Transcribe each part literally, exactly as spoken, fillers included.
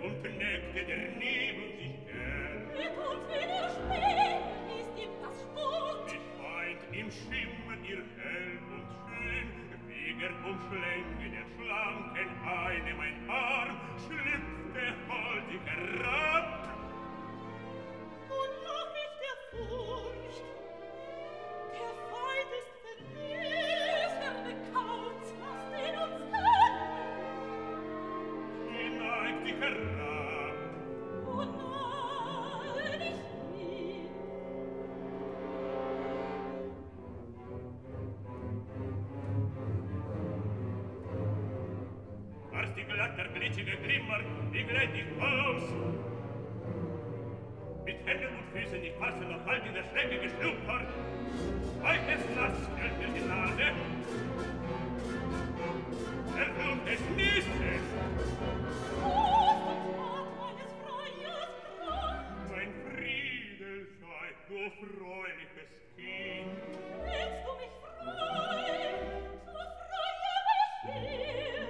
und neckte der Nebel sich gern. Er tut wieder spät, ist ihm das Sport. Ich meint im Schimmer ihr hell und schön, Weger und Schlänge der schlanken Eine, mein Arm schlüpfte holdig herab. Und noch nicht der Furcht, der Feind ist verlesen, Kauz, was den uns kann. Hineigt dich herab. Und nahe dich hin. Als die glatter, glitschige Glimmer, wie glätt ich aus. Mit Händen und Füßen nicht passen noch halt in der Schlecke geschlumpert. Heute nass fällt mir die Nase. Der Blut des Nisses. Prost und Tat meines Freiers Kraft. Mein Friede sei, du freuliches Kind. Willst du mich frei, so freue mich hier.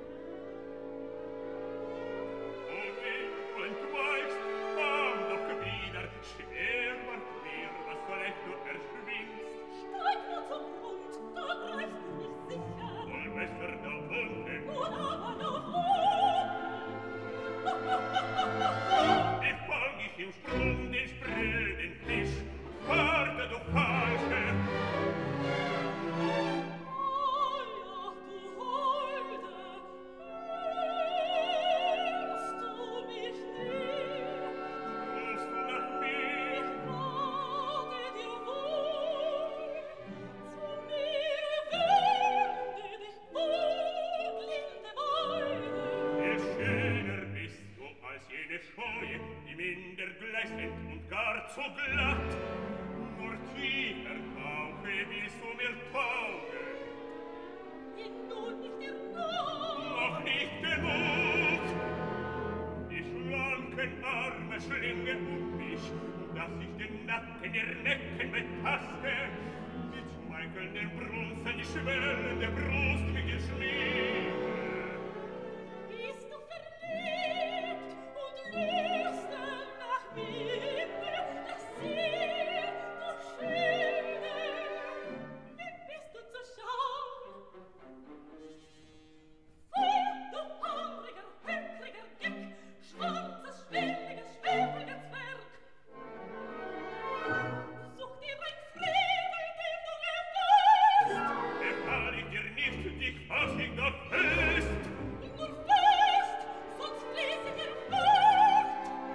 O wie du entweichst, komm doch wieder. Schwer ward mir, was so leicht du erschwingst. Steig nur zum Grund, da greifst du mich sicher. Wohl besser da unten. Nun aber noch hoch. Ich fang ich im Sprung den spröden Fisch. Warte, du Falsche! Oh ja, du Holde, hörst du mich nicht? Rufst du nach mir? Ich rate dir wohl, zu mir wende dich, o blinde Weide. Viel schöner bist du als jene Scheue, die minder gleißend und gar zu glatt. Nur tiefer tauche willst du mir taugen. Bin nun nicht dir nah, Noch nicht genug. Die schlanken Arme schlingen um mich, dass ich den Nacken ihr Necken betaste. Sie schmeicheln den Bronzen, schwellende Brust mit ihr Schmiede. bist du verliebt und lüste nach mir, das sehr, du Schöne, wie bist du zu schauen? Fort, du hungriger, höckriger Geck, schwarzes, schwelliges, schwefliger Zwerg! Such dir ein Friede, den du erfährst! Befahl ich dir nicht, dich was ich da fest. Nur fest, sonst fließ ich in Furcht!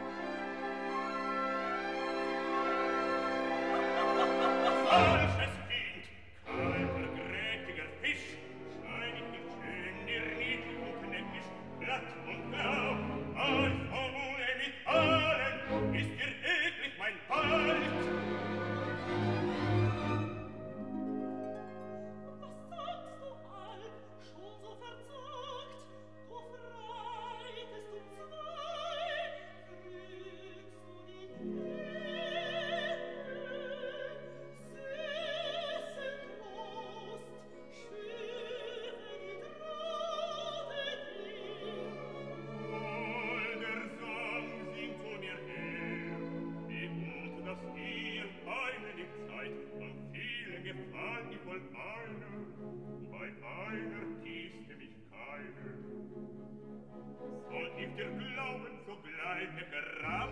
Falsches Kind, kalter, grätiger Fisch, schein ich nicht schön, dir niedlich und neckisch, glatt und blau. Euch Formule mit allen, ist dir eklig mein Halt. Was sagst du all, schon so verzagt? Du freitest um zwei, kriegst du die Hände, süßen Trost, schöre die Traude dir. Holder Sang singt zu mir her, wie gut, dass ihr eine nicht seid, von vielen gefallen ich wohl einer, bei einer kieste mich keine. Soll ich dir glauben, so gleich herab?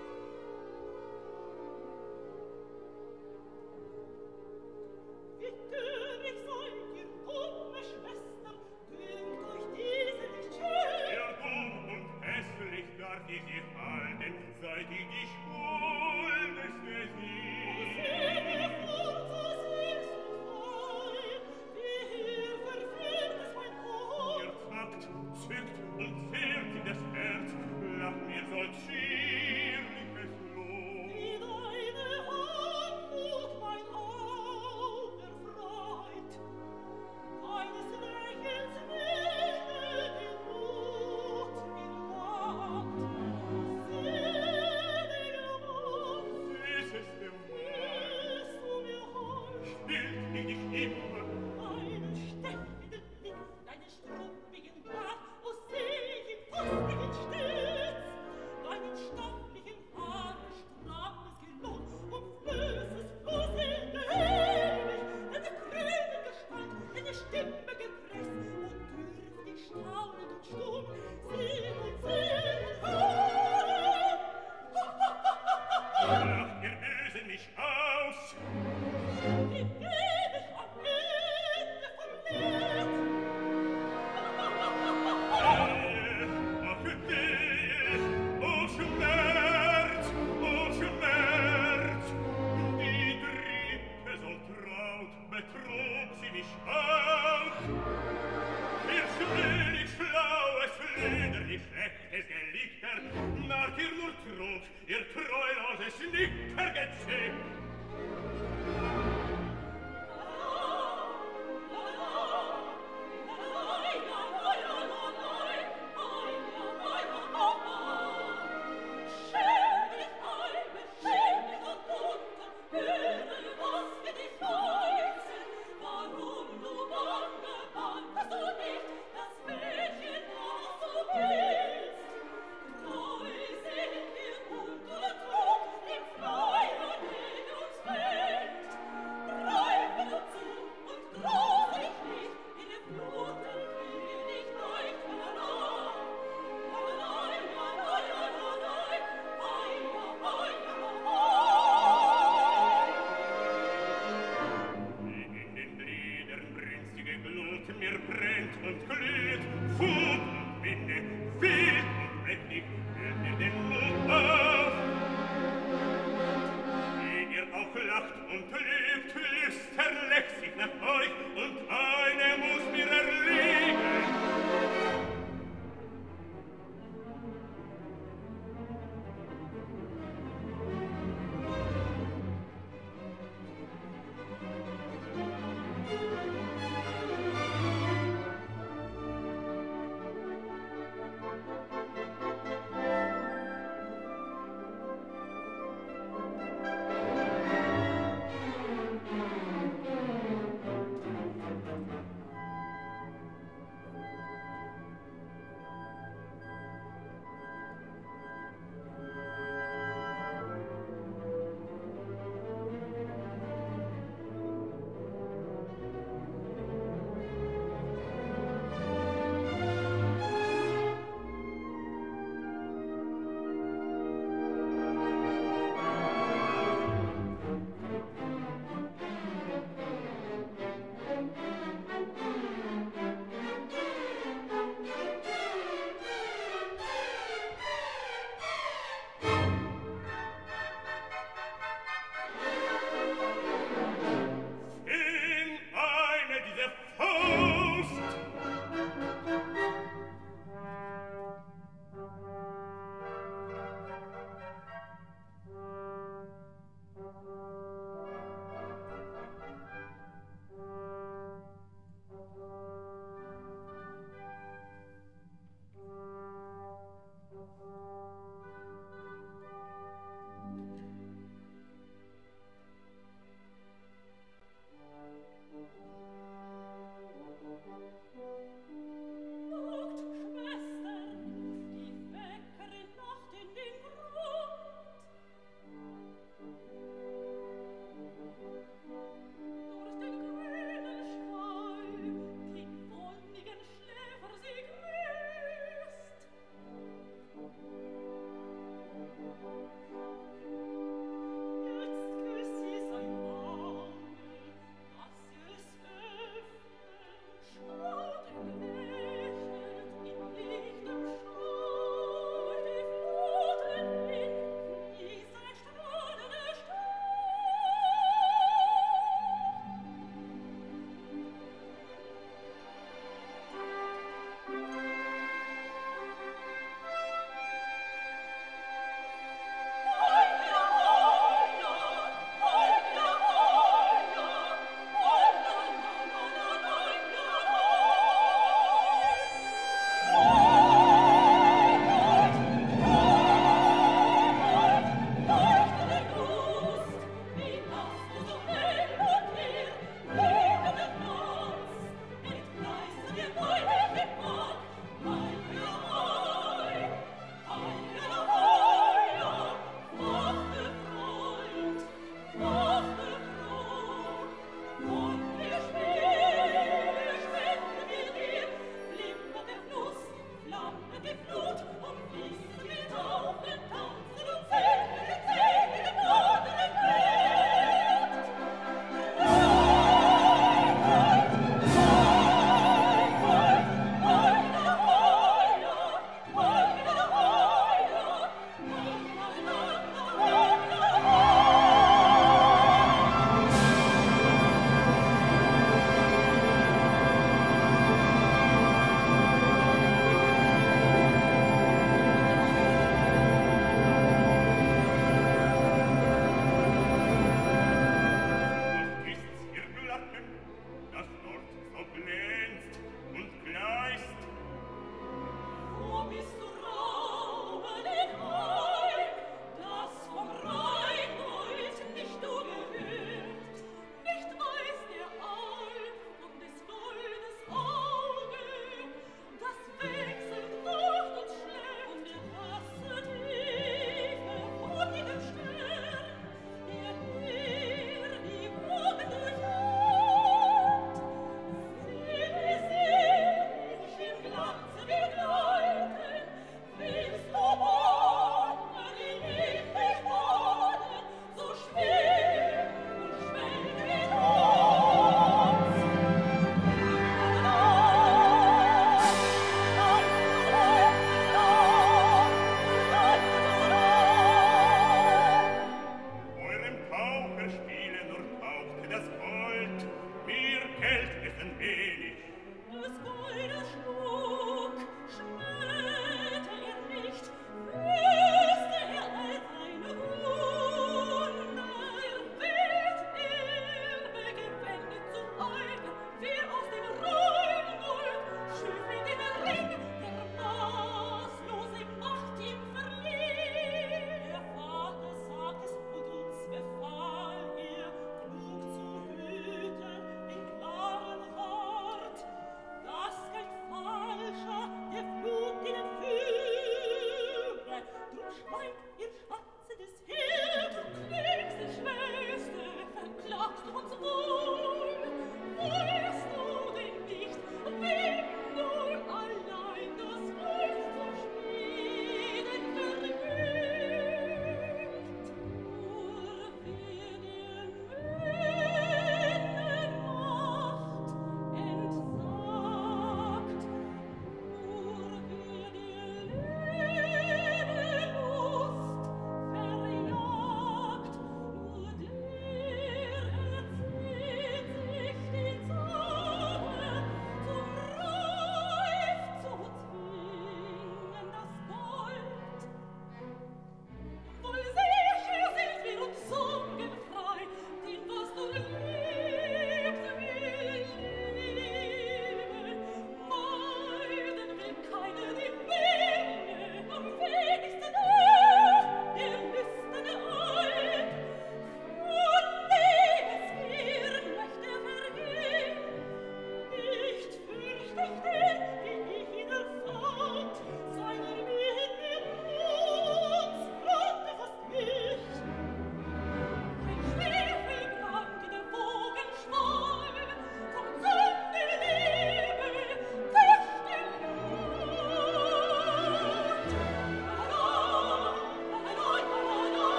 Wie töricht seid ihr, dumme Schwester, dünkt euch diese nicht schön? Ja, dumm und hässlich darf ich sie halten, seid ihr die schuldeste sie. Seht ihr fort, so süß und fein, wie hier verführt es mein Ohr. Ihr zackt, zückt und zehrt sie das Herz, lacht mir soll schier betrug sie mich auch. Ihr schwierig schlaues Lüder, ihr schlechtes Gelichter, nach ihr nur trug, ihr treuloses Nickergetze.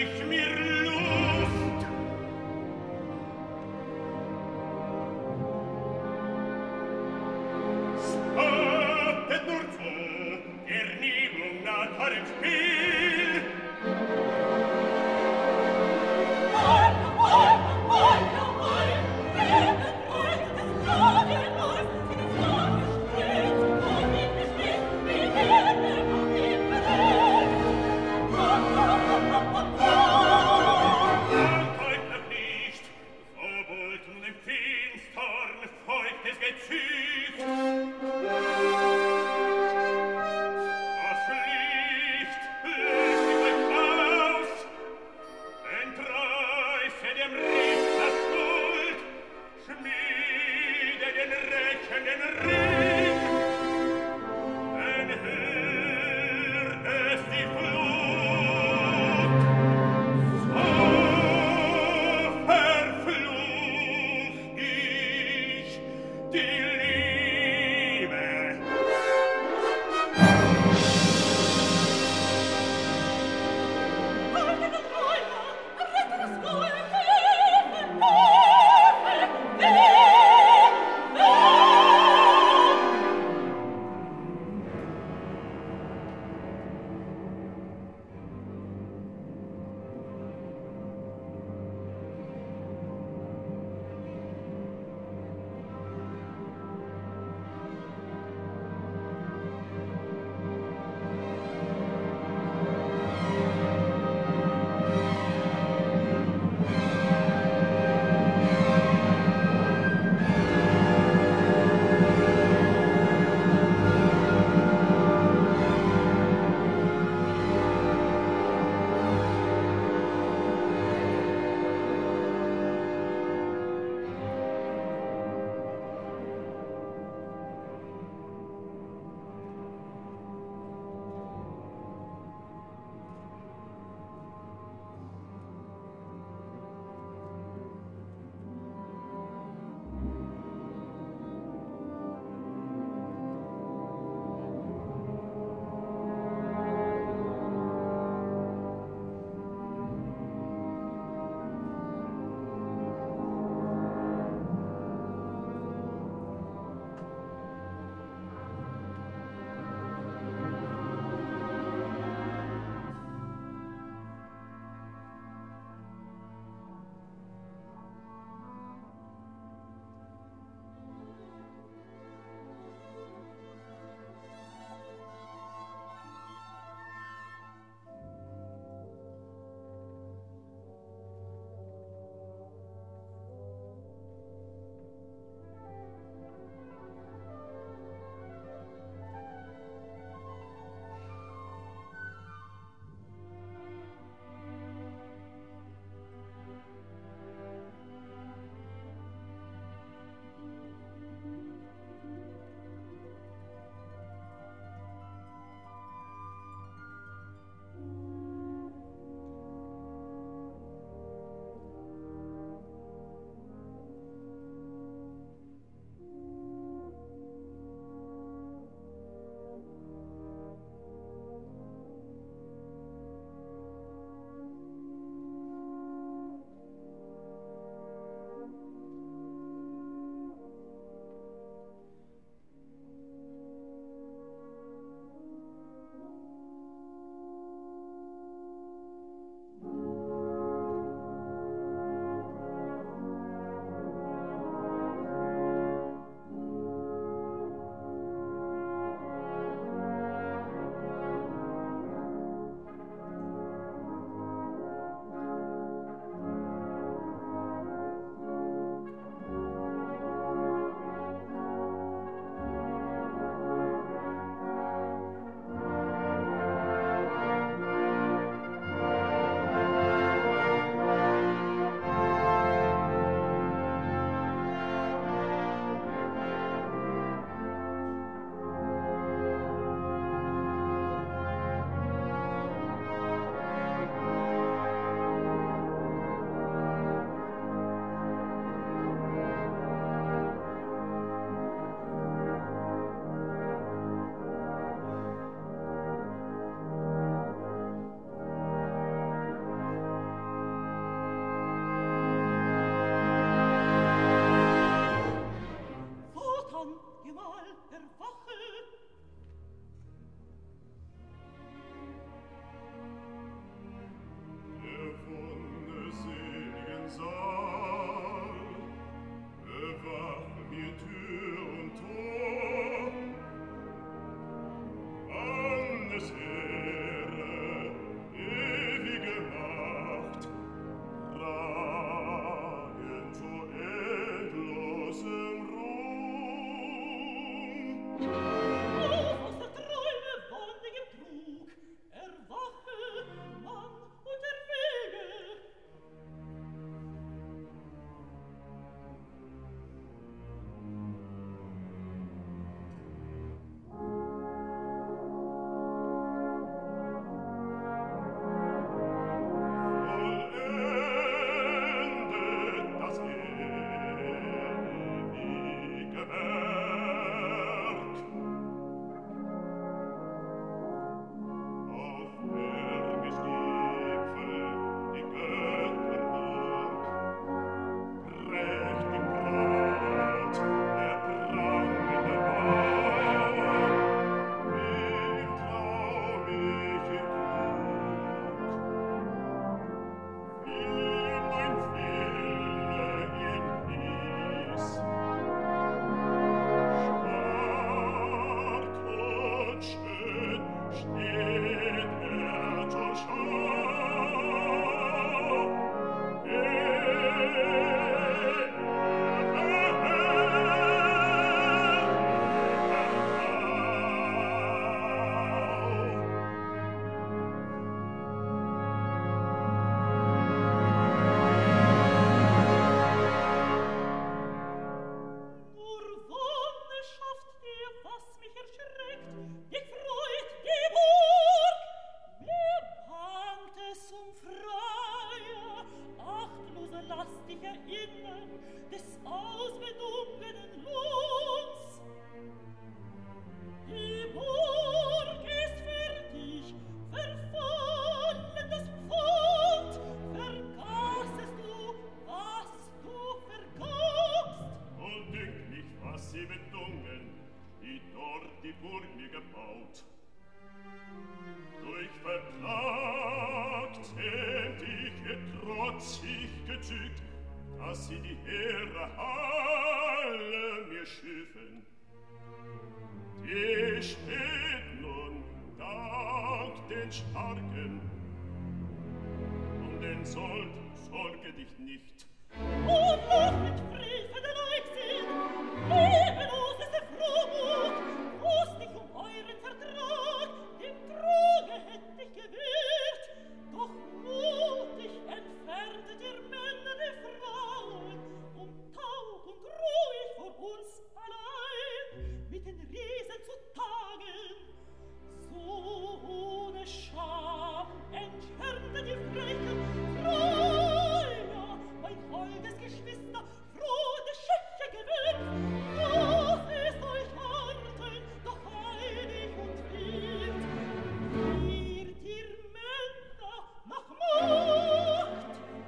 ich mir Lust. Stattet nur zu, der Nebel naht hat im Spiel. Oi, oi, oi, oi, wer bräuchte das Klagen aus, in das Klagen springt, und in das Spiel, wie Hände auf ihm verrät. Antwortet noch nicht, so wollt nun im Finstern folgt es Gezücht. Das Licht eure Halle mir schiffen. Die steht nun dank den Starken. Um den Sold sorge dich nicht. Und lass mit Friesen Leichtsinn, lebenlos ist der Frohmut, groß dich um euren Vertrag, dem Droge hätt ich gewährt, doch mutig entferntet ihr Männer die Frauen, um taub und ruhig vor uns allein mit den Riesen zu tagen. So ohne Scham entferntet ihr Frechen, Freya, mein holdes Geschwister, froh der Schäche gewinnt, los ist euch Arten, doch heilig und wild, wird ihr Männer nach Macht.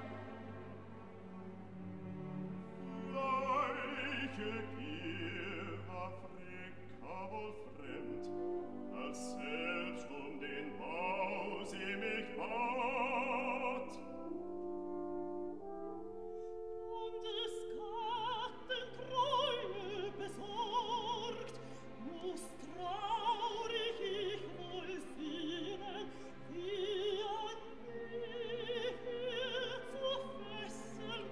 Weiche Gier war Fricka wohl fremd, als selbst um den Bau sie mich bat. Und des Gatten Treue besorgt, muss traurig ich wohl sehnen, wie an mir zu fesseln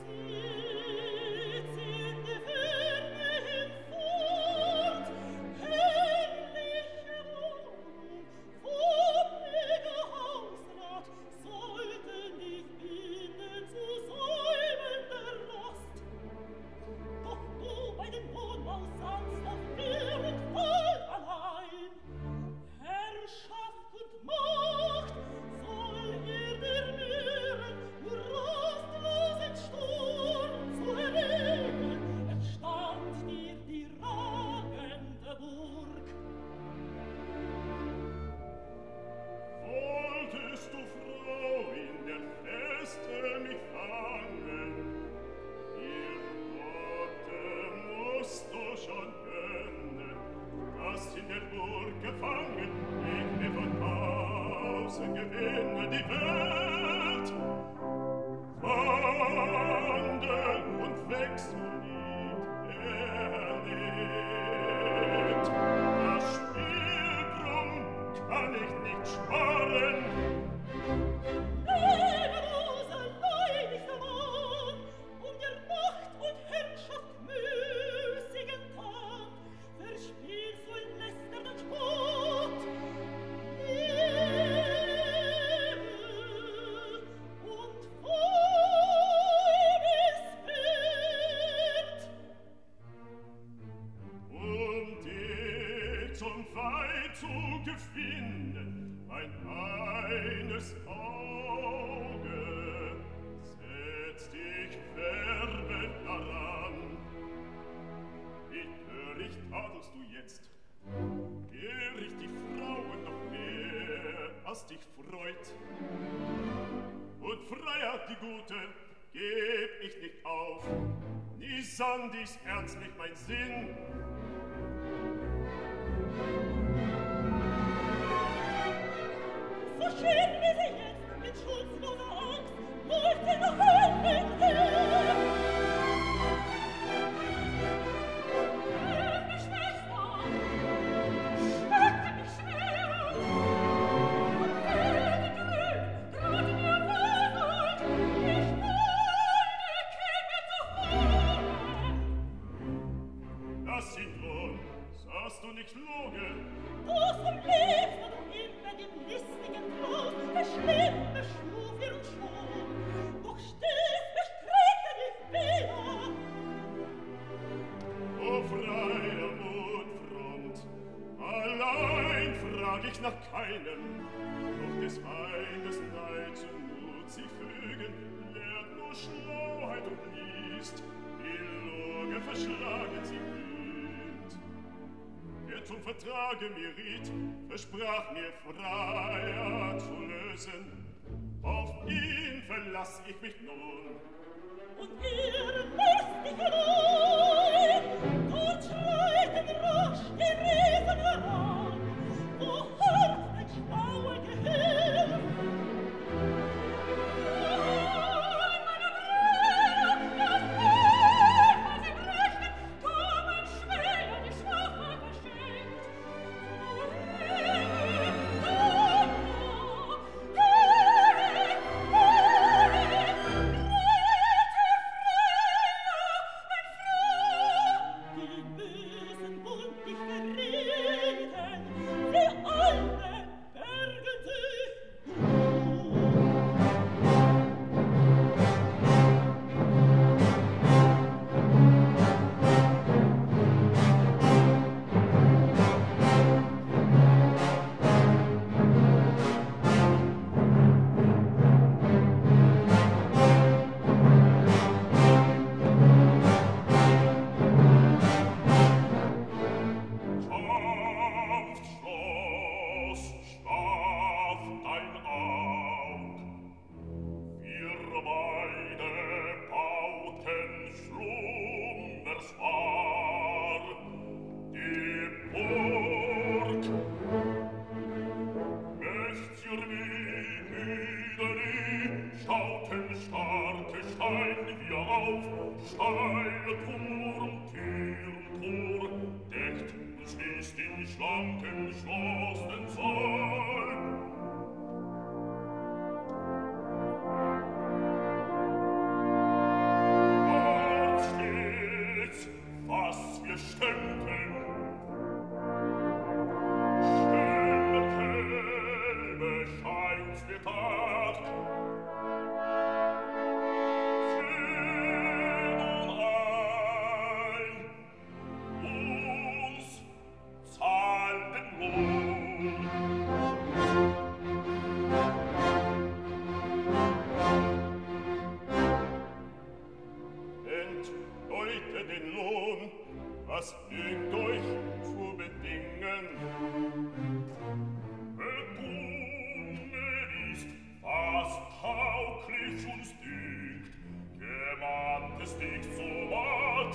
zieht sie in die Ferne hinfort. Herrliche Wohnung, wohniger Hausrat, sollte nicht binden zu säumender Last. Doch du bei dem Wohnbau saßt auf Wehr und Fall allein. Herrschaft und Macht soll er dir mehren, nur rastlos in Sturm zu erlegen, entstand dir die ragende Burg. Wolltest du, Frau, in der Feste mich fangen? Ihr Worte musst du schon können, dass in der Burg gefangen ich mir von außen gewinne die Welt. Wandel und Wechsellied erlebt, das Spiel drum kann ich nicht sparen. Lebenloser, leidigster Mann, um der Macht und Herrschaft müßigen Tag, verspielst du in Lästern und Spott. Lebe und Weibeswert. Um dich zum Weib zu gewinnen, mein eines Auge, setz dich werbend daran. Wie töricht tadelst du jetzt? Ehr ich die Frauen noch mehr, als dich freut. Und Freiheit, die Gute, geb ich nicht auf, nie sann dies ernstlich mein Sinn. So schön wie sie jetzt mit schutzloser Angst läuft sie noch helfend her. Hilf mich, Schwester! Schütze mich schwer! Und werde grün, grad mir versollt, ich wollte, käme zu holen. Das sind wohl, sahst du nicht logen? Du zum Liebst, wo du immer dem listigen Trost der Schlimme schuf ihr und schon, doch stets bestrebte dich wieder. O freier Mundfront, allein frag ich nach keinem, doch des Feindes Neid zum Mut sie fügen, lehrt nur Schlauheit und List, die Lüge verschlagen sie blüht. Der zum Vertrage mir riet, versprach mir Freiheit zu lösen, auf ihn verlass ich mich nun. Und ihr listige Leid, dort schreiten rasch die Riesen heran, wo hart ein schlauer Gehilf. Nein, meine Brüder, das wir stempeln. Schöner Kälbe scheint's der Tag. Zieh nun ein, uns zahl den Lohn. Entdeute den Lohn, was dünkt euch zu bedingen. Bedumme ist, was tauglich uns dünkt, gemahnt es nicht so weit.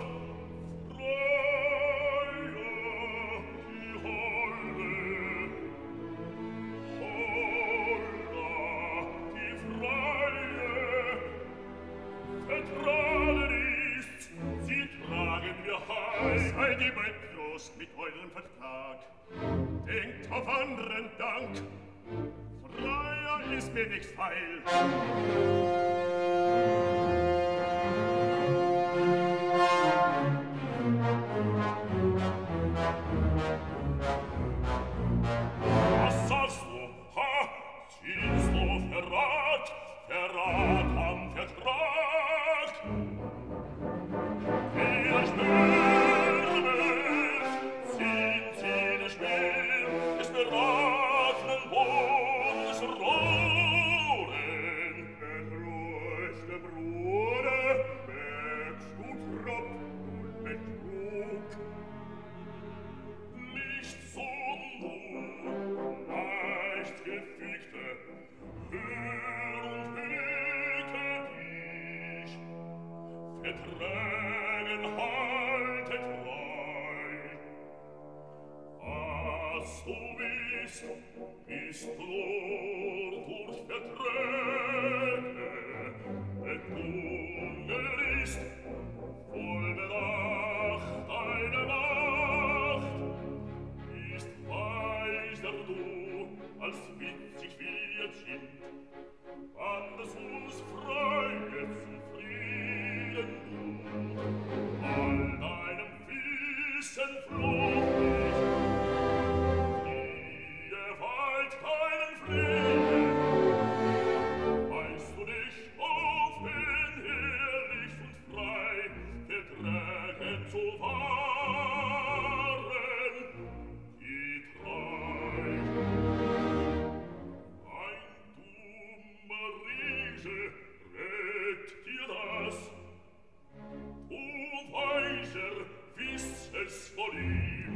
Freie, die Holle, Holla, die Freie, vertragen ist, sie tragen wir heim. Seid ihr mein Trost mit eurem Vertrag, denkt auf anderen Dank, Freier ist mir nicht feil. Was sagst du? Ha! Siehst du Verrat? Verrat am Vertrag? Wir schwören, sind sie der Schwell, es beratnen Bundesrohren. Betrüchte Bruder, merkst du Trott und Betrug. Nicht so nur, leicht gefügte, hör und hüte dich. Verträgen haltet treu. Was du bist, ist nur durch Verträge. Bedunger ist, voll Bedacht deine Macht. Ist weiser du, als witzig wir sind, wann es uns freie zufrieden tut. All deinem Wissen floh nicht, ihr wollt keinen Frieden. Weißt du dich auf, herrlich und frei, Verträge zu wahren, die drei. Ein dummer Riese rät dir das, du Weiser wiss es von ihm.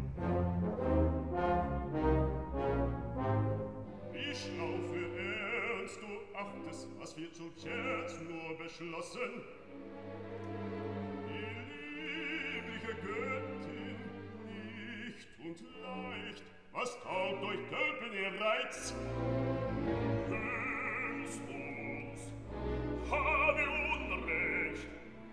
Wie schlau für ernst du achtest, was wir zu jetzt nur beschlossen. Die liebliche Göttin, nicht und leicht, was taugt euch Tölpen ihr Reiz? Hüllst uns, habe Unrecht,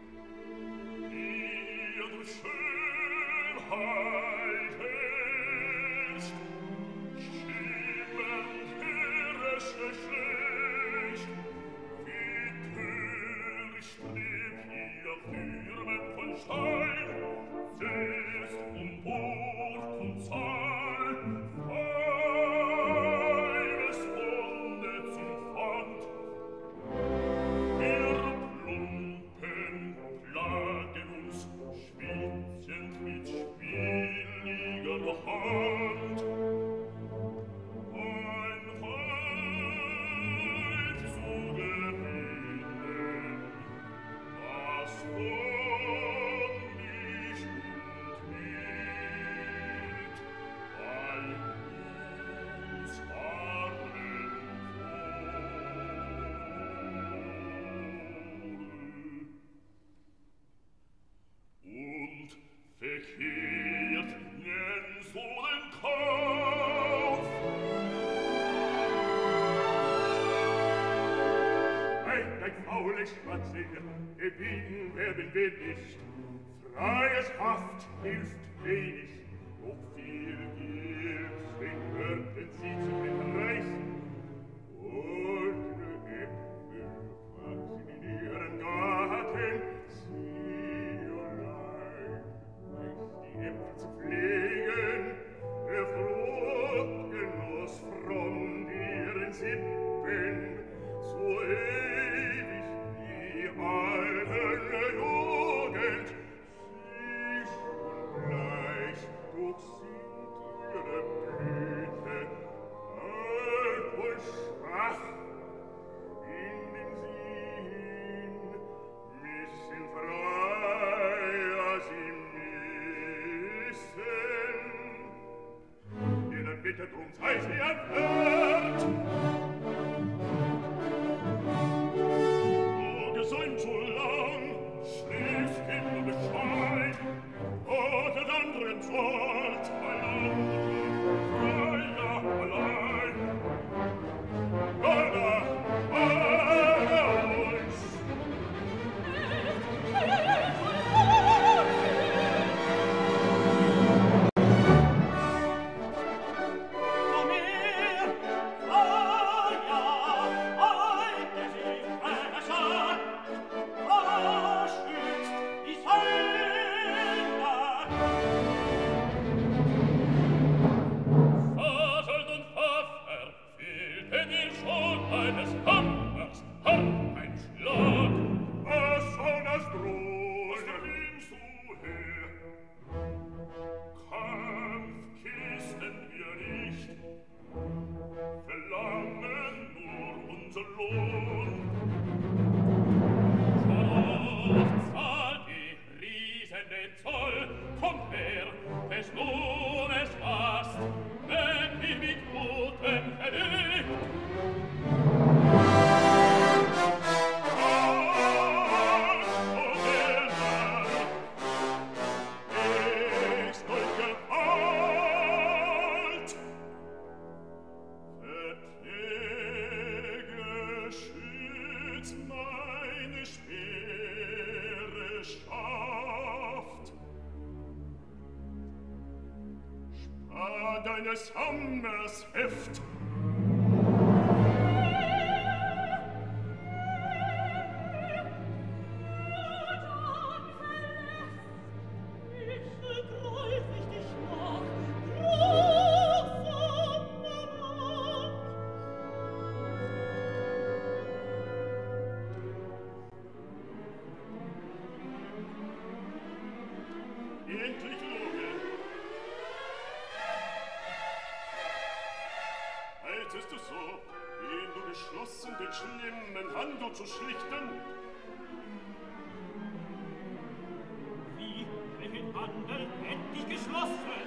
ihr durch Schönheit herrscht, schimmernd herrsche schlecht, wie töricht trieb ihr Türmen von Stein, setzt um Burg und Zahl, feines Wunde zum Pfand. Wir plumpen, plagen uns, schwitzend mit spieliger Hand. Ein Weib zu gewinnen, das von nicht und mild bei uns allen wohl. Und verkehrt nennst du den Kauf. Hey, dein faules Schwatze, gewinnen werden wir nicht. Freies Haft hilft wenig, doch viel gibt's, den könnten sie zu entreißen. Ohne Äpfel, was sie in ihren Garten, sie allein, Bete, drum sei sie entfernt. O gesäumt so lang, schläfst im Bescheid, oder d'andren sollt, ein anderer, freier allein. Oder, oder uns. Deines Hammers Heft. Zu schlichten? Wie, welchen Handel hätt ich geschlossen?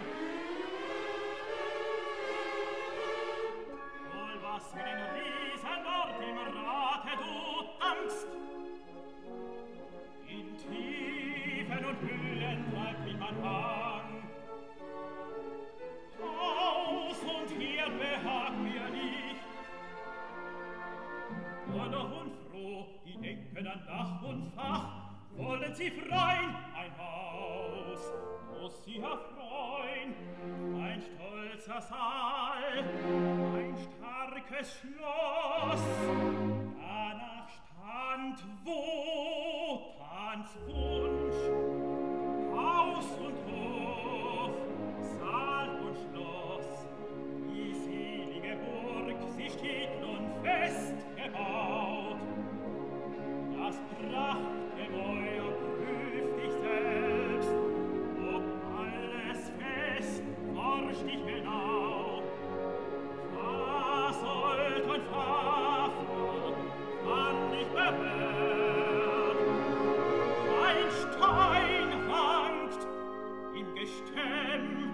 Wohl was für den Riesen dort im Rate du dankst. In Tiefen und Höhlen treibt mich mein Hang. Haus und hier behagt mir nicht. Und und froh, die denken an Dach und Fach, wollen sie freuen, ein Haus, muss sie erfreuen, ein stolzer Saal, ein starkes Schloss, danach stand Wotans Wunsch, Haus und Hof, Saal und Schloss, die selige Burg, sie steht nun fest gebaut. Das Prachtgemäuer prüft dich selbst, ob alles fest, forscht dich genau. Versäult und verflucht, wann dich bewährt. Ein Stein wankt im Gestemm.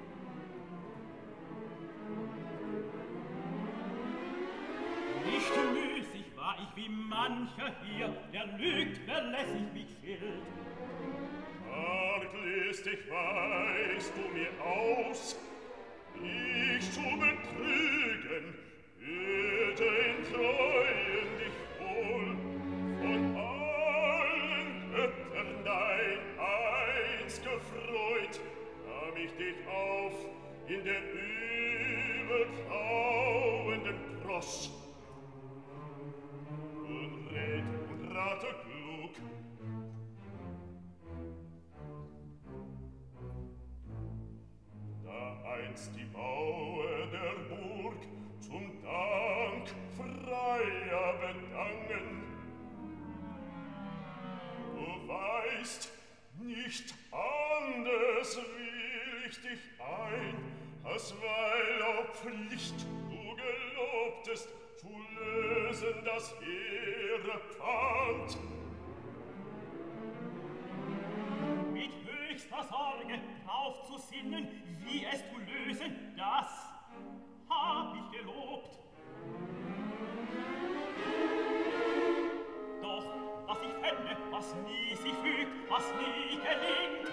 Nicht müßig war ich wie mancher hier, der lügt, wer lässig mich schilt. Arglistig weißt du mir aus, mich zu betrügen, hüte in Treuen dich wohl, von allen Göttern dein eins gefreut, nahm ich dich auf in den übertrauenden Tross. Und red und rate klug, da einst die Mauer der Burg zum Dank freier bedangen. Du weißt, nicht anders will ich dich ein, als weil auf Pflicht du gelobtest, zu lösen das hehre Pfand. Mit höchster Sorge drauf zu sinnen, wie es zu lösen, das hab ich gelobt. Doch, was ich fände, was nie sich fügt, was nie gelingt,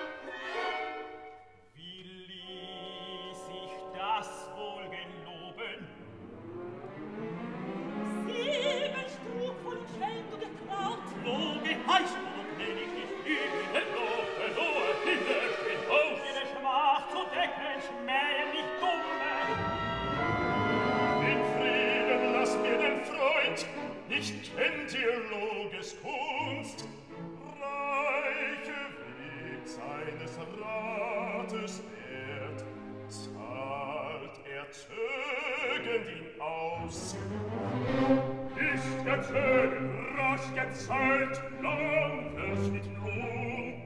wie ließ sich das wohl geloben? Siebenstrug von dem Schelm du getraut. Wo geheißt und nenn ich dich üben, lobe, lohe, hinter, steh auf. Ihre Schmach zu decken, schmähe nicht dumme. In Frieden lass mir den Freund, nicht kennt ihr Loges Kunst. Reiche Weg seines Rates wert, zahlt er zögend ihn aus. Ist der Zögend rasch gezahlt, lang wirst nicht Lohn.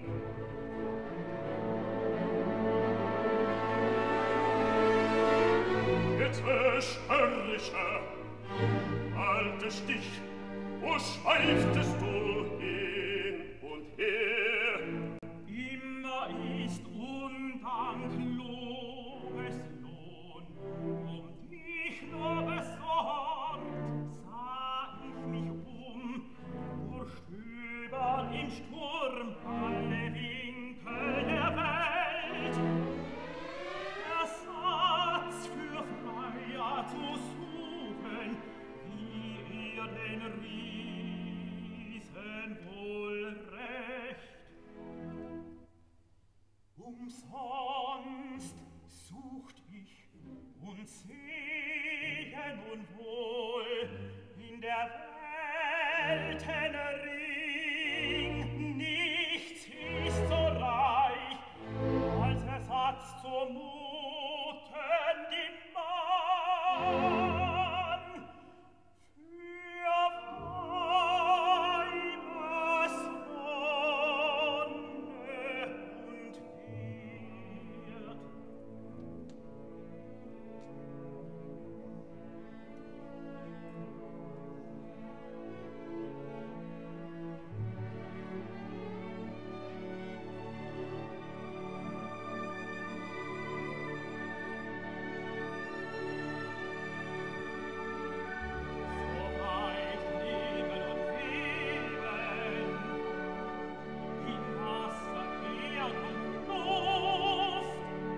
Bitte, Störrischer, alte Stich, wo schweiftest du hin und her? Immer ist Undank Lobeslohn, um dich nur besorgt, sah ich mich um, durchstöbern im Sturm alle Winkel der Welt. Ersatz für Freier zu suchen, wie ihr den Riesen wohl recht. Umsonst sucht ich und Segen und Wohl in der Welten Ring. Nichts ist so reich als Ersatz zum mutenden Mann für Weibeswonne und Wert. So weit leben und weben, in Wasser, Erd und Luft,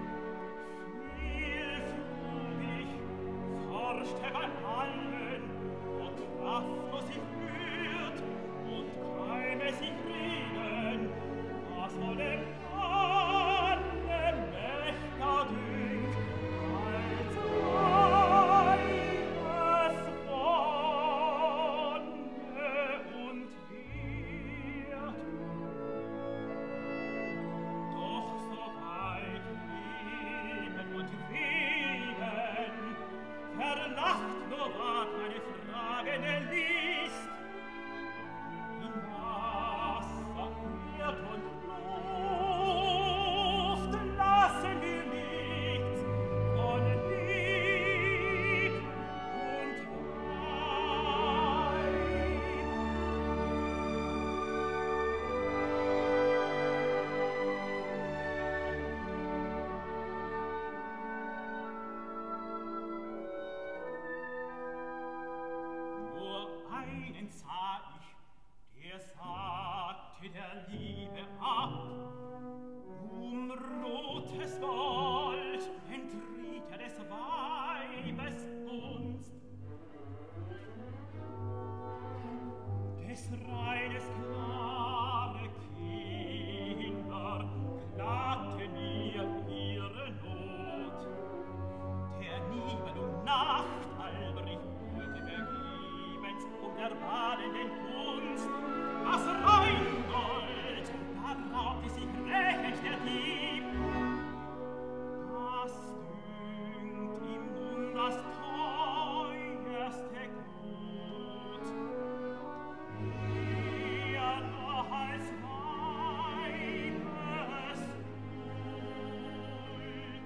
viel flog ich, forschte bei allen, wo kraftlos ich rührt und keime sich reden, was wohl dem alle Mächter dünkt, als Weibeswonne und Wert. Doch so weit leben und weben, verlacht nur ward meine fragende List. In Wasser, Erd und Luft lassen wir nichts von Lieb und Weib. Nur einen sah ich, der sagte der Liebe ab. Um rotes Gold entriet er des Weibes Gunst. Des reines klare Kinder klagten ihr ihre Not. Der Niemand um Nacht Albrich hörte vergebens um der badenden Kunst. Das Reingold, da raubte sich rächend der Dieb. Das dünkt ihm nun das teuerste Gut. Eher noch als Weibesschuld.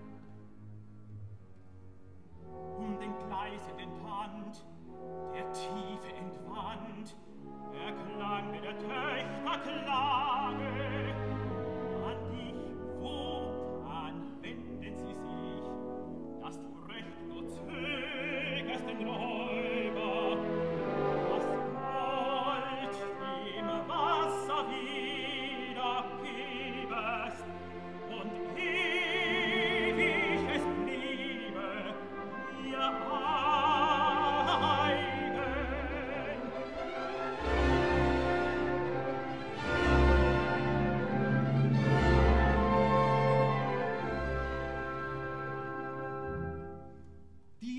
Um den gleißenden Tand der Tiefe entwandt, erklang der Töchter Klage. An dich, woran wenden sie sich, dass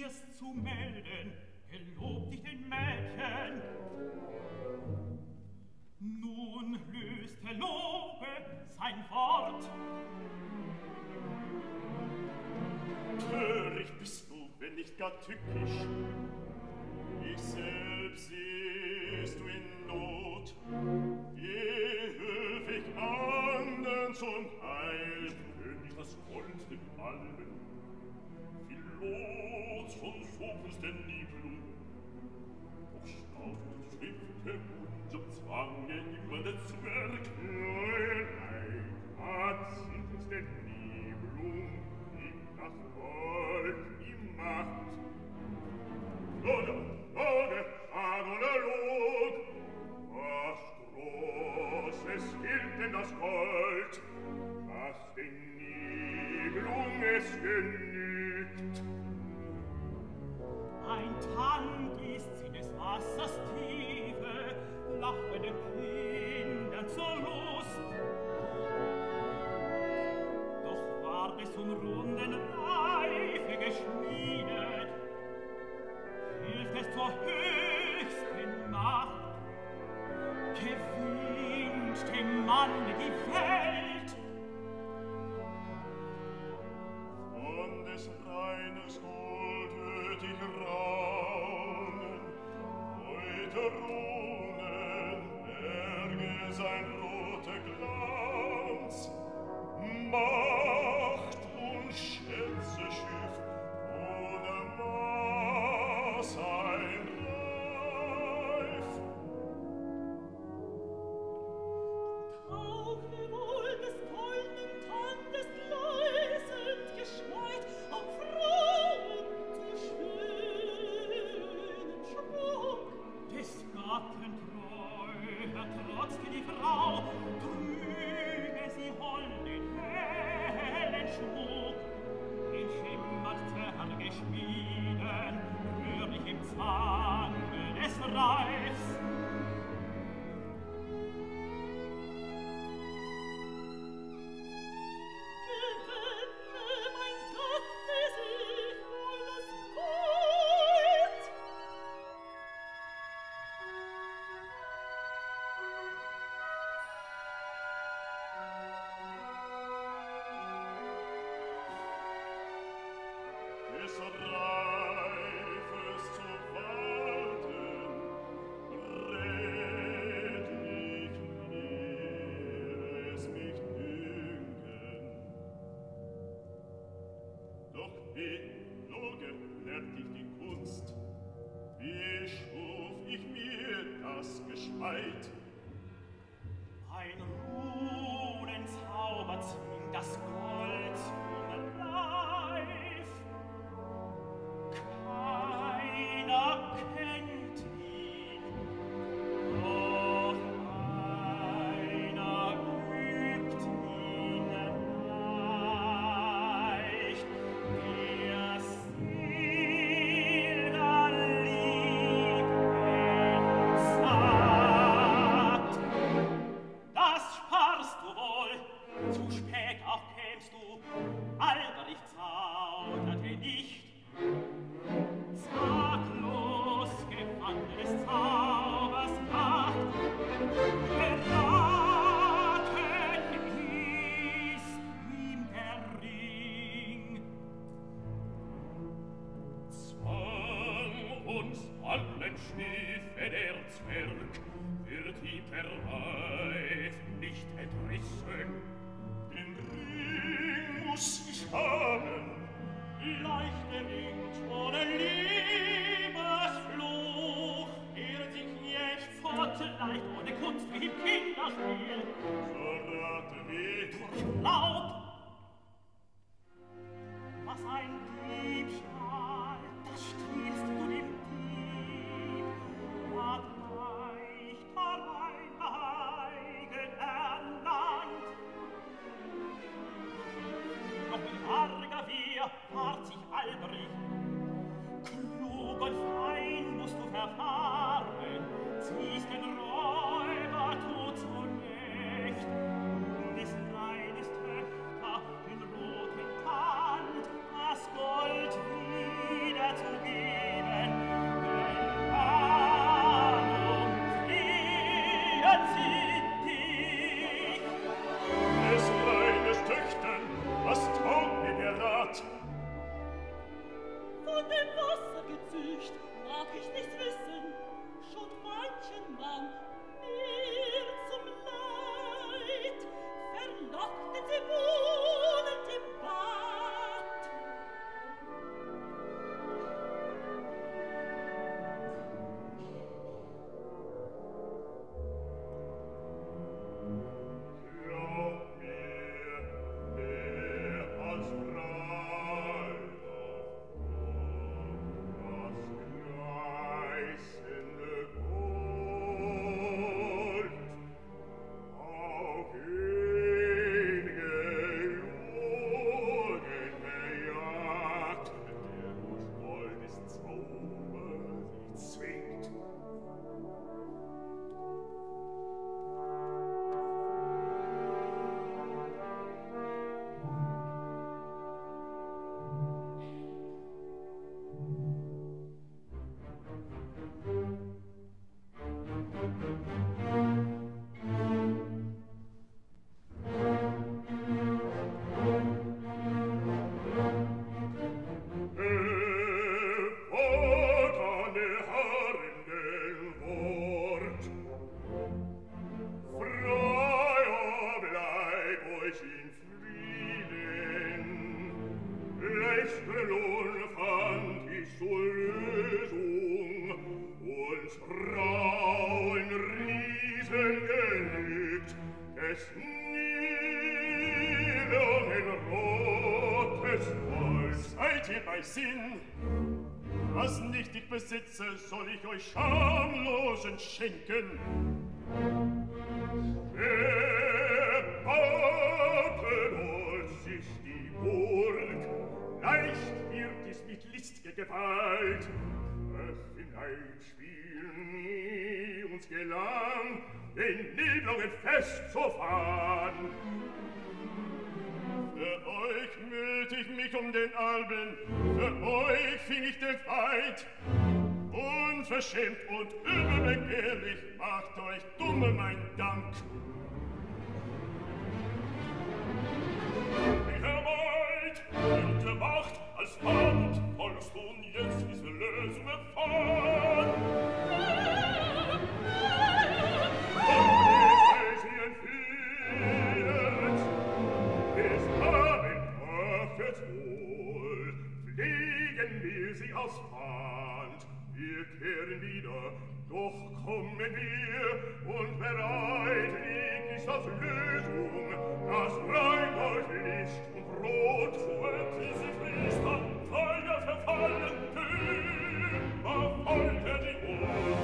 dir's zu melden, gelobt ich den Mädchen. Nun löst der Lobe sein Wort. Töricht bist du, wenn nicht gar tückisch. Ich selbst siehst du in Not. Wie höfig andern zum Heil. König das Gold dem Alben. Viel Lot von sogensten Nibelung. Doch staut und schriftke unserem Zwange immer der Zwerg. Nein, hat sind es denn Nibelung, die das Gold ihm macht. Oder, oder, Adonalog, was Großes gilt denn das Gold, was den Nibelung es genügt. Ein Tank ist sie des Wassers Tiefe, lachen den Kindern zur Lust. Doch ward es um runden Reife geschmiedet, hilft es zur höchsten Macht, gewinnt dem Manne die Welt. Von des reines Gold hört ich raunen, heute runen, Berge sein roter Glanz, Macht und Schätze Schiff, ohne Maß ein Reif. Tauchte wohl des goldenen Tandes leisend geschmeit auf Frauen zu schönem Schmuck. Des Gatten treu ertrotzte die Frau, trüge sie hold den hellen Schmuck. In Schimmert zergeschmieden, hör ich im Zwange des Reifs. Gewinne, mein Gatte, sich volles Gold. Des Reifes zu walten, redlich mir es mich dünken. Doch wie Loge lehrt ich die Kunst, wie schuf ich mir das Geschmeid? Ein Runenzauber zwingt das Gold zum Reif. Keiner kennt ihn, doch einer übt ihn leicht. Der Silber lieb entsagt. Das sparst du wohl, zu spät auch kämst du, Alberich zauderte nicht. Zaglos gewann des Zaubers Macht, geraten ist ihm der Ring. Zwang uns allen Schniffe der Zwerg, wird ihm der Reif nicht entrissen. Den Ring muss ich haben, Leicht gelingt ohne Liebesfluch, er sich nicht fort, leicht ohne Kunst wie im Kinderspiel. so rate wie Glaub, was ein Diebstahl, das stiehlst du dem Dieb, hat leichter mein eigen ernannt. Doch in arger Wehr wahrt sich Alberich, klug und fein musst du verfahren, ziehst den Räuber du zurecht, um des Neides Töchter den roten Tand, das Gold wieder zu euch in Frieden. Leichtere Lohn fand ich zur Lösung, uns rauen Riesen genügt, des niederen Rotes Holz. Seid ihr bei Sinn? Was nicht ich besitze, soll ich euch schamlosen schenken. Erbauten sich die Burg, leicht wird es mit list'ger Gewalt. Ach, vielleicht spielen nie uns gelang, den Niedlungen festzufahren. Für euch müht ich mich um den Alben, für euch fing ich den Feind. Unverschämt und überbegehrlich macht euch dumme mein Dank. Die Herr Maid, gute Macht als Pfand, wollst du jetzt diese Lösung erfahren? Und wie sie entführt, bis haben haftet wohl, fliegen wir sie aus Pfand. Wir kehren wieder, doch kommen wir und bereit liegt ist als Lösung, das rein euch Licht und Brot. Wollt diese Priester, Feuer verfallen, immer wollte die uns.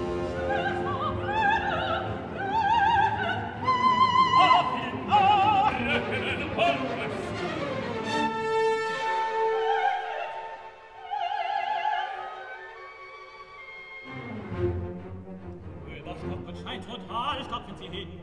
Auf ihn an! Recken Angriff! Überstopfen scheint total, stopfen sie hin.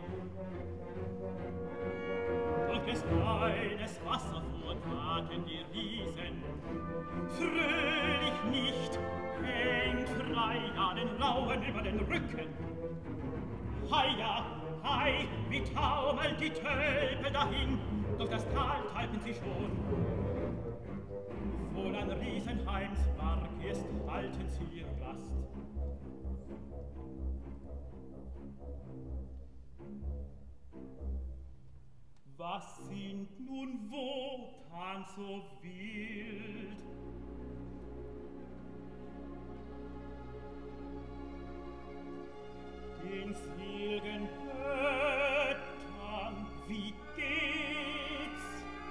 Und des Reines Wasser vor und warten die Riesen. Fröhlich nicht, hängt frei an den Lauern über den Rücken. Heia, hei, wie taumeln die Tölpel dahin, durch das Tal treiben sie schon. Wohl an Riesenheims Mark ist, halten sie Rast. Was sind nun Wotan so wild? Den seligen Göttern, wie geht's?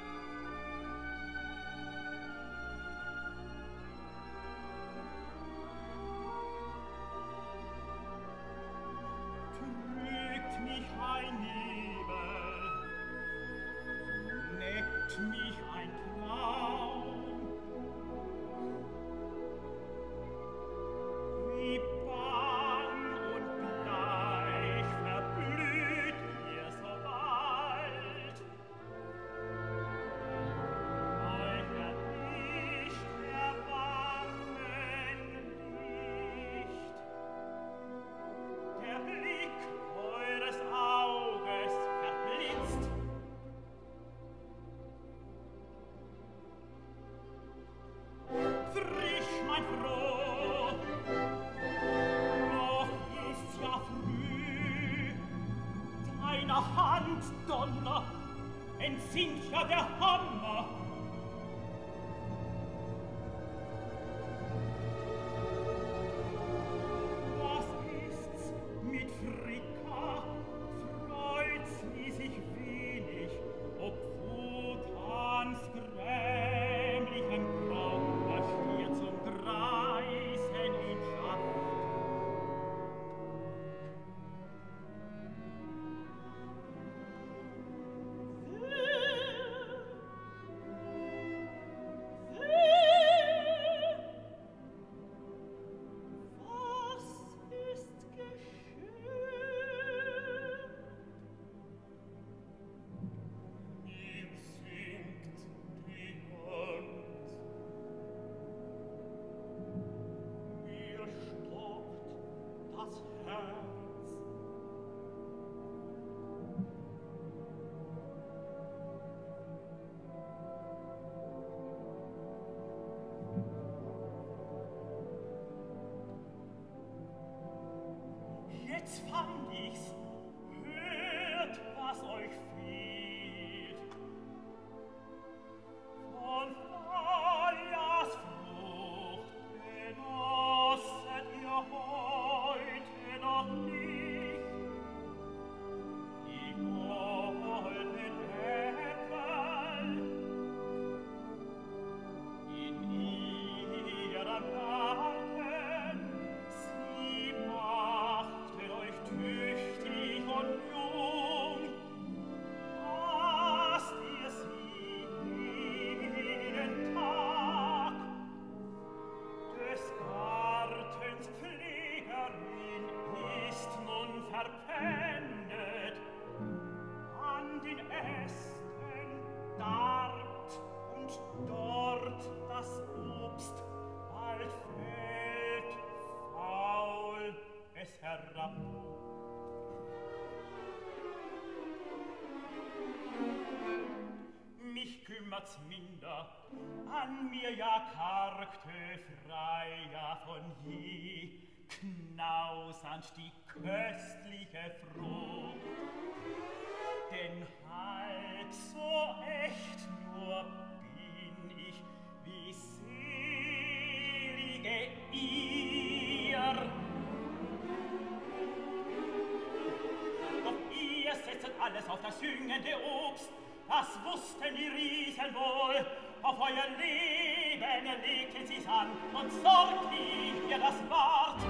Trügt mich ein Nebel, neckt mich ein Traum. Wie bang und bleich verblüht ihr so bald. Euer Licht der Wangen Licht, der Blick eures Auges verblitzt. Frisch, mein Froh, noch ist's ja früh. Deiner Hand, Donner, entsinkt ja der Hammer. Was ist's mit Fricka? Freut sie sich wenig, ob Wotans grämlichem Brauch hier zum Greisen ihn schafft. Was ist geschehen? Ihm sinkt die Hand. Mir stockt das Herz. Jetzt fand ich's, hört, was euch fehlt. kümmert's minder, an mir ja kargte Freya von je, knausernd die köstliche Frucht. Denn halb so echt nur bin ich, wie selige ihr. Doch ihr setzet alles auf das jüngende Obst, das wussten die Riesen wohl. Auf euer Leben legten sie's an und sorgt, wie ihr das wart.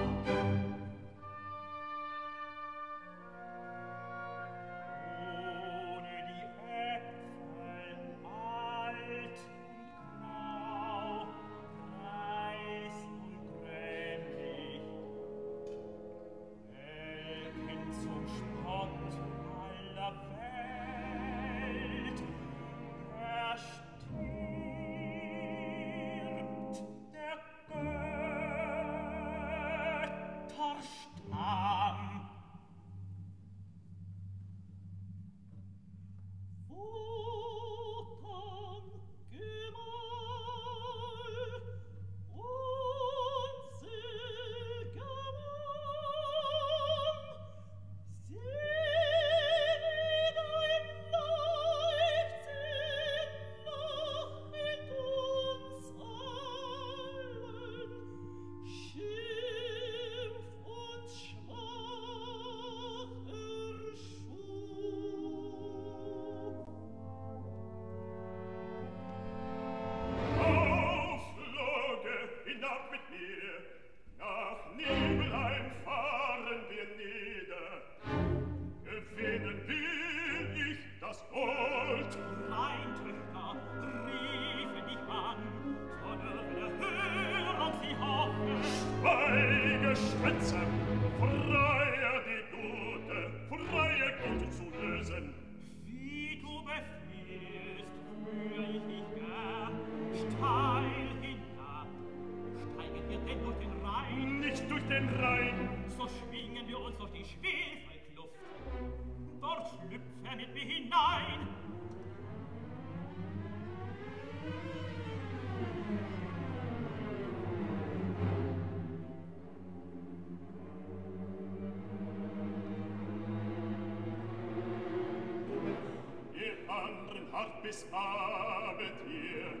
Bis Abend hier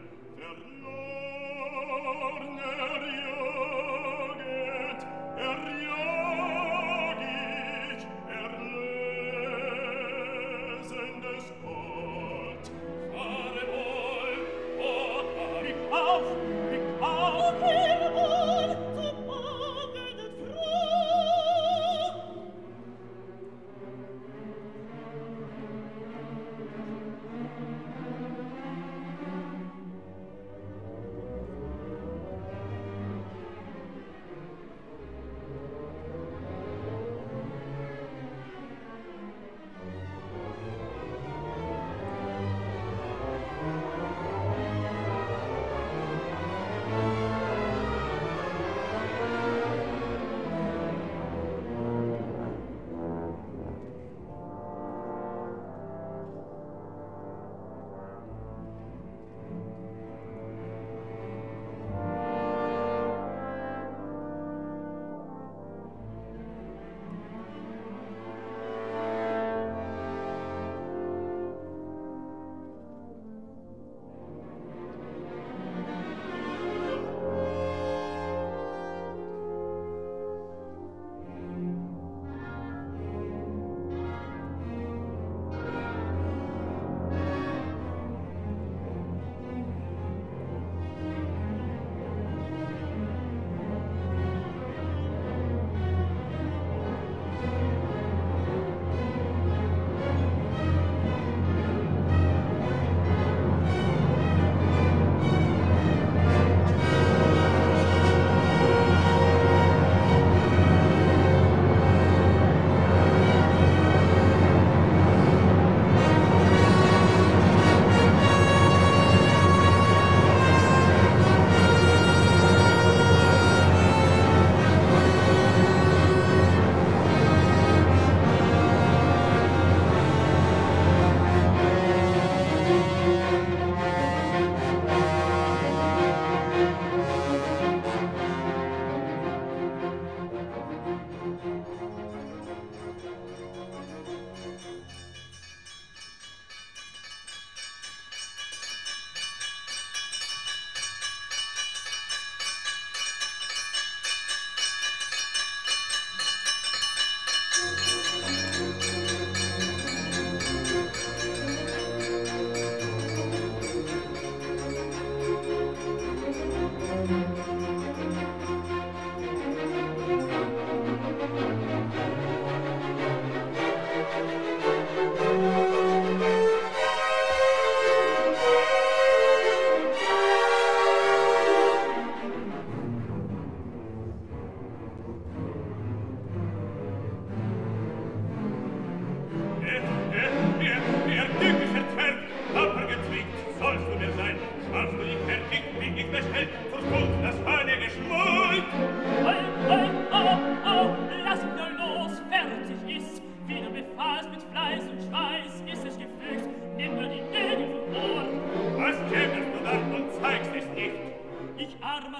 verloren erjaget, erjaget, erlösendes Gott. Fahre wohl, Gott, gib auf, gib auf, gib wohl zum Morgen froh.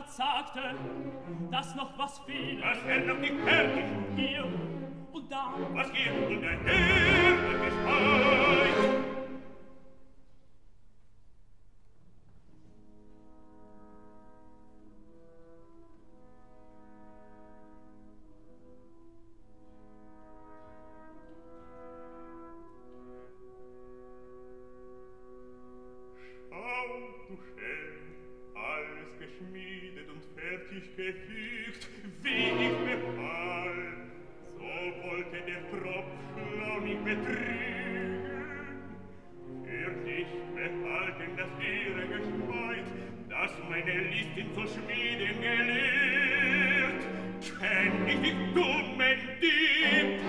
Muntrat sagte, dass noch was fehle. Das wird noch nicht fertig. Hier und da. Was hier und daher gescheit. Gefügt, wie ich befahl, so wollte der Tropfschlau mich betrügen. Für dich behalten das ihre Geschmeid, das meine Listin zu schmieden gelehrt. Kenn ich dich, dummen Dieb!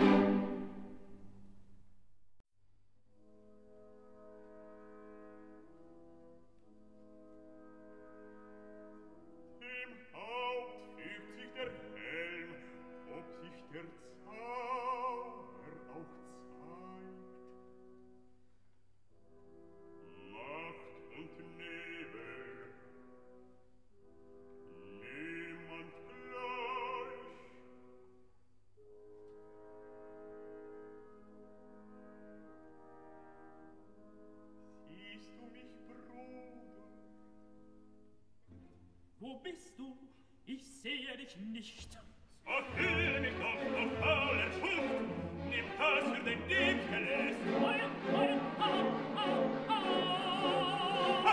Wo bist du? Ich sehe dich nicht. So fühle mich doch auf fauler Schuft. Nimm das für den Dieb gelässt. Heul, heul, au, au, au.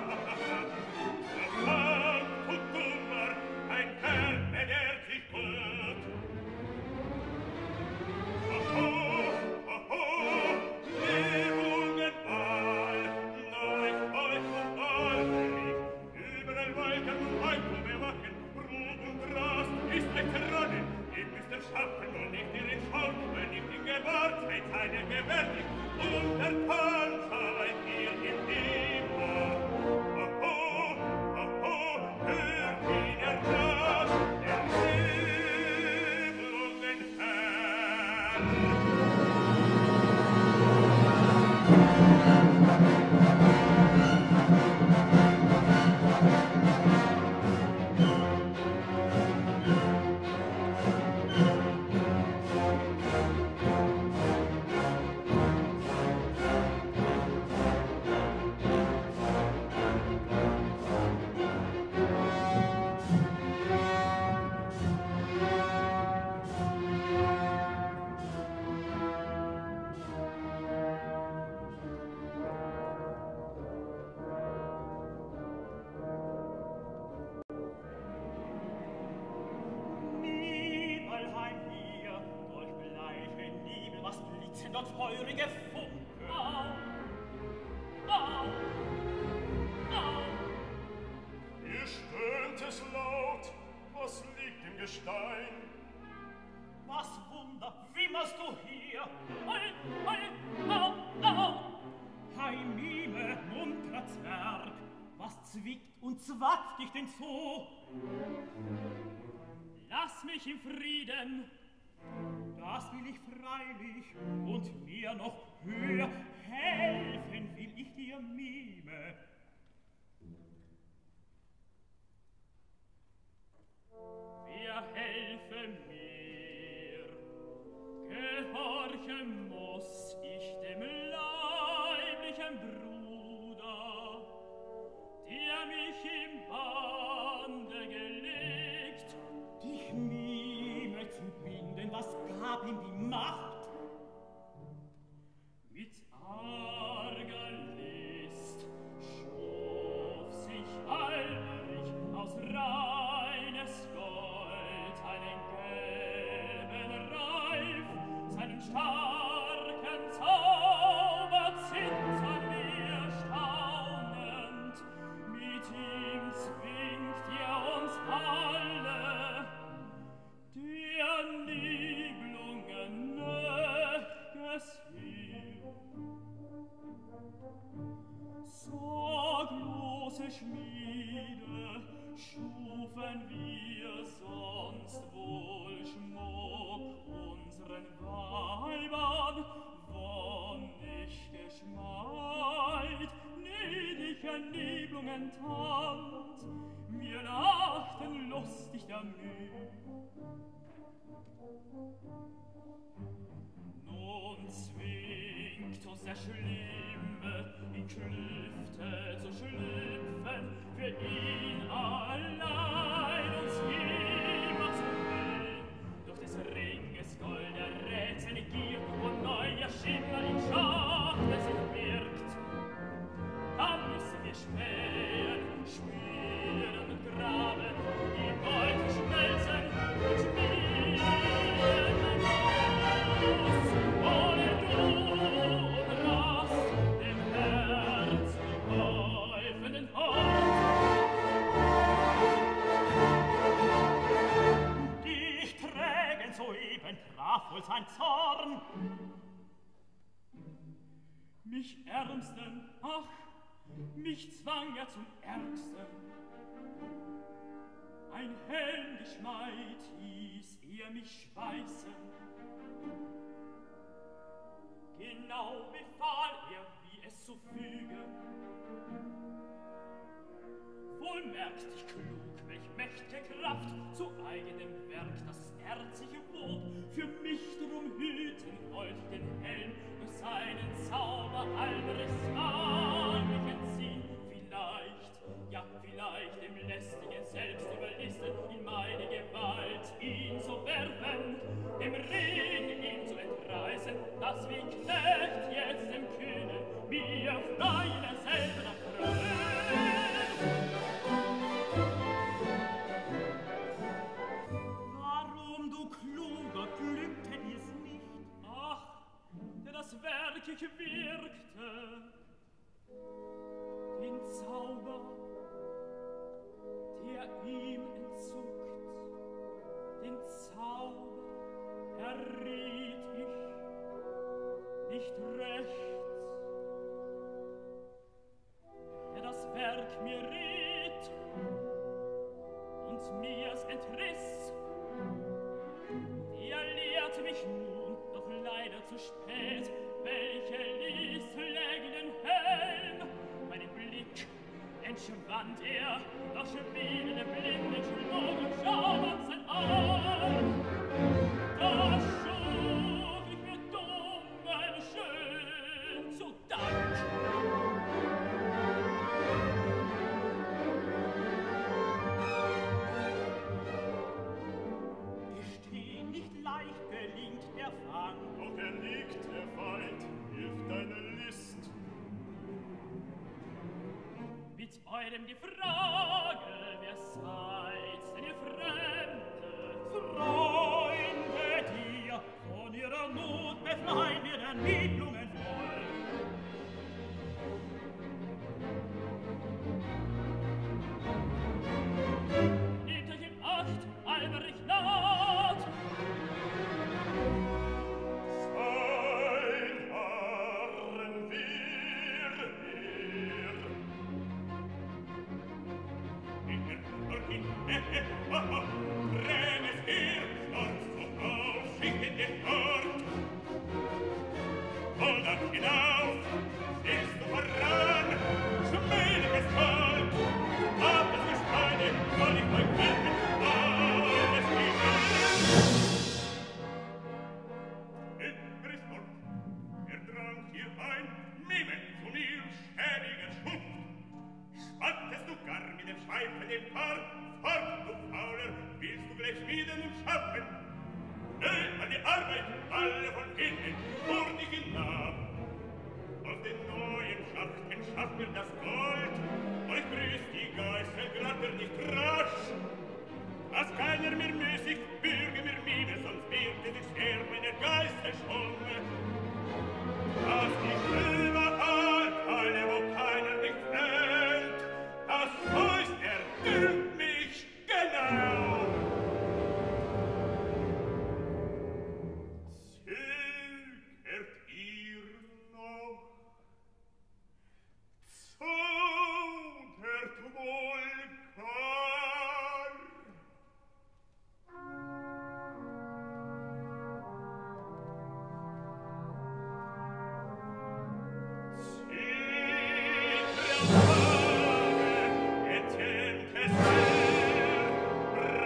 So krank und dummer, ein Kerl, der sich gut. Oho, oho, Lebungen all, neucht euch und allmählich, überall weiter und weiter bewachen, Brot und Rast ist weggeronnen, ihr müsst es schaffen und nicht ihr in Schau, wenn nicht in Gewahrtheit eine gewärtig, und der Tanz seid ihr im Himmel. Oho, oho, hört ihn ergras, der Nebelungen Herr. Dort feurige Funke. Au, au, au. Ihr stöhnt es laut, was liegt im Gestein? Was Wunder, wimmerst du hier? Heul, heul, au, au. Hei Mime, muntrer Zwerg, was zwickt und zwackt dich denn so? Lass mich im Frieden, das will ich freilich, und mir noch höher helfen will ich dir, Mime. Wer helfe mir, gehorchen muss ich dem leiblichen Bruder, der mich im Bande gelegt, dich Mime zu binden, was gab ihm die Macht? Mit arger List schuf sich Heinrich aus reines Gold einen gelben Reif, seinen starken Zauber zittern wir staunend. Mit ihm zwingt er uns alle, der Nibelungen Nächtes hier. Sorglose Schmiede schufen wir sonst wohl Schmuck unseren Weibern, wonnig geschmeit, niedliche Nibelungen tanzt, mir nach lustig der Mühe. Nun zwingt uns der Schlimme, in Klüfte zu schlüpfen, für ihn allein uns immer zu gehen. Durch des Ringes golde Rätsel Gier und neuer Schimmer in Schachte sich birgt. Da müssen wir spähen, spüren und graben, die Beute schmelzen und schmieden aus. Ohne du und Rast dem Herzen häufenden Hort. Dich trägen soeben traf wohl sein Zorn. Mich Ärmsten, ach, mich zwang er zum Ärgsten. Ein Heldengeschmeid hieß er mich schweißen. Genau befahl er, wie es zu fügen. Wohl merkt dich klug, welch mächtige Kraft zu eigenem Werk das erzige Wort für mich drum hüten wollt den Helm durch seinen Zauber Albrechts heimlich entziehen. Vielleicht, ja vielleicht dem lästigen selbst überlisten in meine Gewalt ihn zu werfen, dem Ring ihm zu entreißen, dass wie Knecht jetzt dem Kühnen mir freien er selber erfreut. Warum, du Kluger, glückte dir's nicht? Ach, der das Werk ich wirkte, den Zauber, der ihm entzuckt, den Zauber erriet ich nicht recht. Der das Werk mir riet und mir's entriss, der lehrte mich nun, doch leider zu spät, welche ließ läge den Helm. Meinen Blick entschwand er, doch schon wieder der blinden Schlug und schauert sein Arm. Da schuf ich mir dumm ein schön zu Dank. Gestehen, nicht leicht gelingt der Fang. Doch er liegt, der Feind, hilft deine List. Mit eurem die Frage, wer seid, denn ihr Fremde? Freunde, dir von ihrer Not befreien wir der Niedlungen voll. Nehmt euch in Acht, Albrecht naht. Sein Harren wir hier. In der Dorkin, eh, eh, oh, oh, renn es her, sonst so auf, schickt in den Ort. Hol dann hinauf, stehst du voran, schmähliges Volk, ab das Gesteine, soll ich euch helfen, alles geben. Inneres Wort, er drang hier ein, Mime zu mir, schäbiger Schuft. Spanntest du gar mit dem Schweife dem Paar, fort, du Fauler, willst du gleich schmieden und schaffen? Nö, an die Arbeit, alle von innen, hurtig in nah. Aus den neuen Schachten schafft mir das Gold, euch grüßt die Geißel glatter nicht rasch. Was keiner mir müßig, bürge mir Mime, sonst wird es sich schwer meine Geißel schonne. Was ich selber alt, alle wo keiner mich fällt, das heißt, er dünkt mich genau. Zögert ihr noch? Zaudert wohl gar? Zittra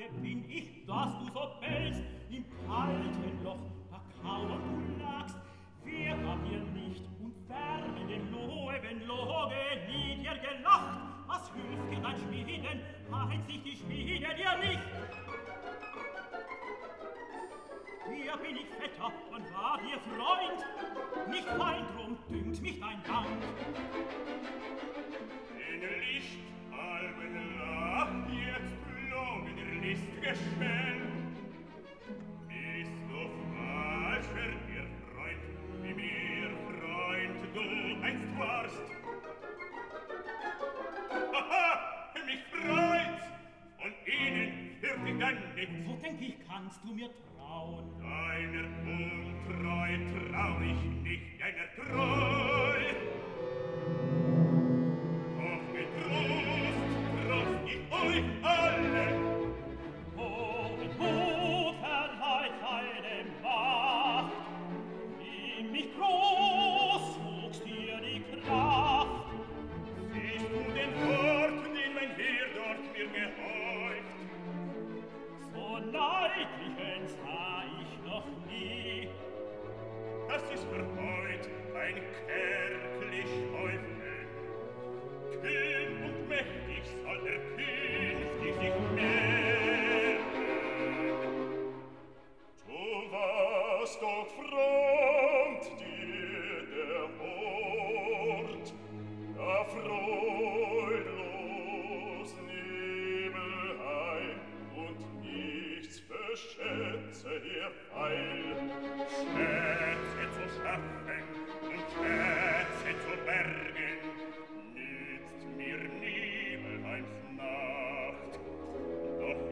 Wer bin ich, dass du so bellst? Im kalten Loch, da kauernd du lagst. Wer gab dir Licht und Wärme den Lohe, wenn Loge nie dir gelacht? Was hilft dir dein Schmieden? Heilt sich die Schmiede dir nicht? Hier bin ich Vetter und war dir Freund. Nicht Feind, drum dünkt mich dein Dank. In Lichtalben lacht jetzt Loge der listige Schwell. Bist du falscher, ihr Freund, wie mir Freund du einst warst? Haha, mich freut's! Von ihnen führt ich dann nichts. So denk ich, kannst du mir trauen. Deiner untreu trau ich nicht, deiner treu. Doch getrost, trost ich euch alle. Oh, in Mut verleiht deine Macht. In mich groß wuchs dir die Kraft. Siehst du den Wort, den mein Herr dort mir gehäuft? So neidlichen sah ich noch nie. Das ist für heut ein kärglich Häufchen. Kühn und mächtig soll er künftig sich mehren. Du warst doch fremd dir der Ort, da freudlos Nebelheim und nichts für Schätze ihr Feil. Schätze zu schaffen und Schätze zu bergen, nützt mir Nibelheims Nacht. Doch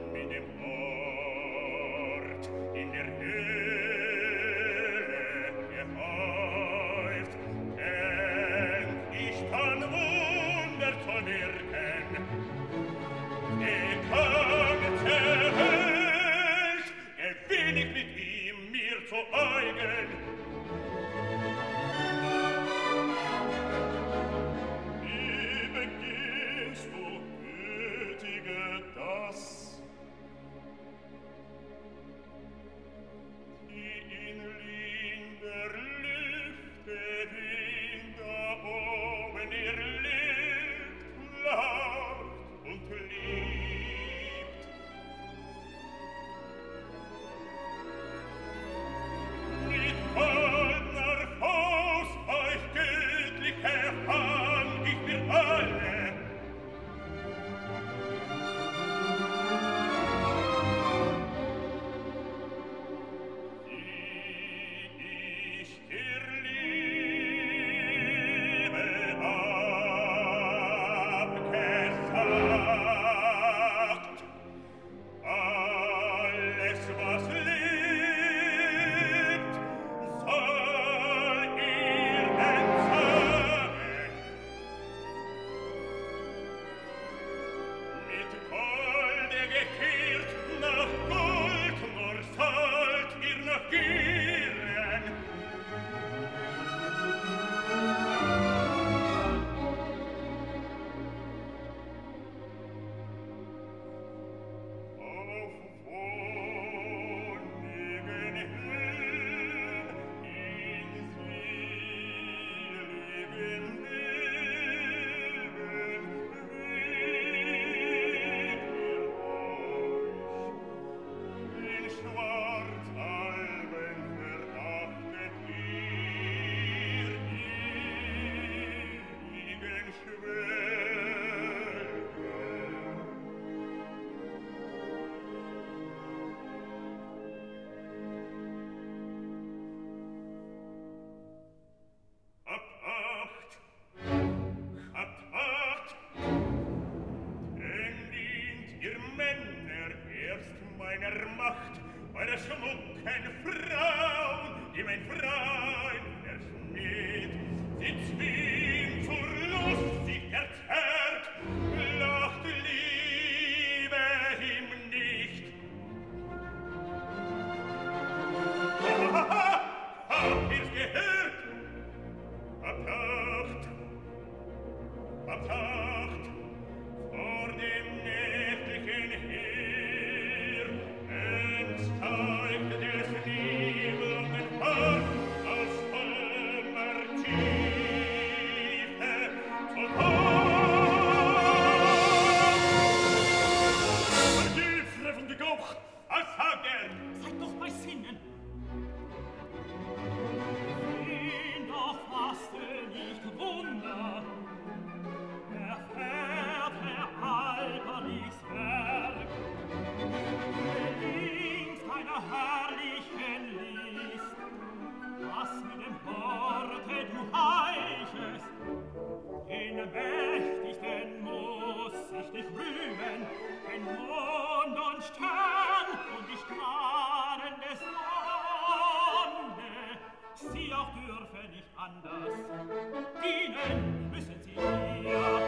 auch dürfe nicht anders. Dienen müssen sie mir.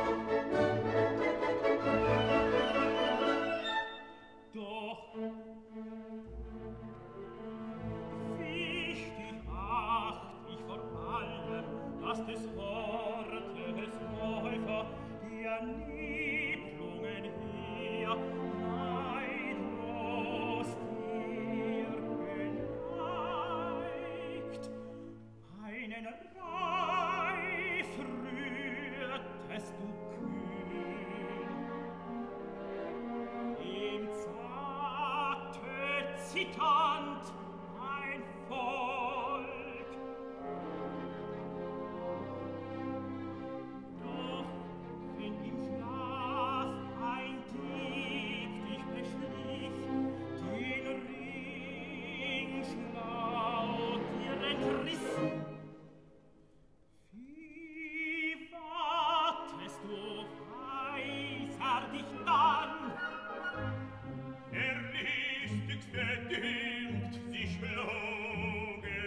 Doch wichtig acht ich vor allem, dass des Wortes Läufer, die an Lieblungen her neidlos dir geneigt, einen Reif rührtest du kühn, ihm sagte zitternd ein Volk. Doch wenn im Schlaf ein Dieb dich beschlich, den Ring schlau dir entriss, wie wartest du weiser dich dann? Er listigste dünkt sich loge,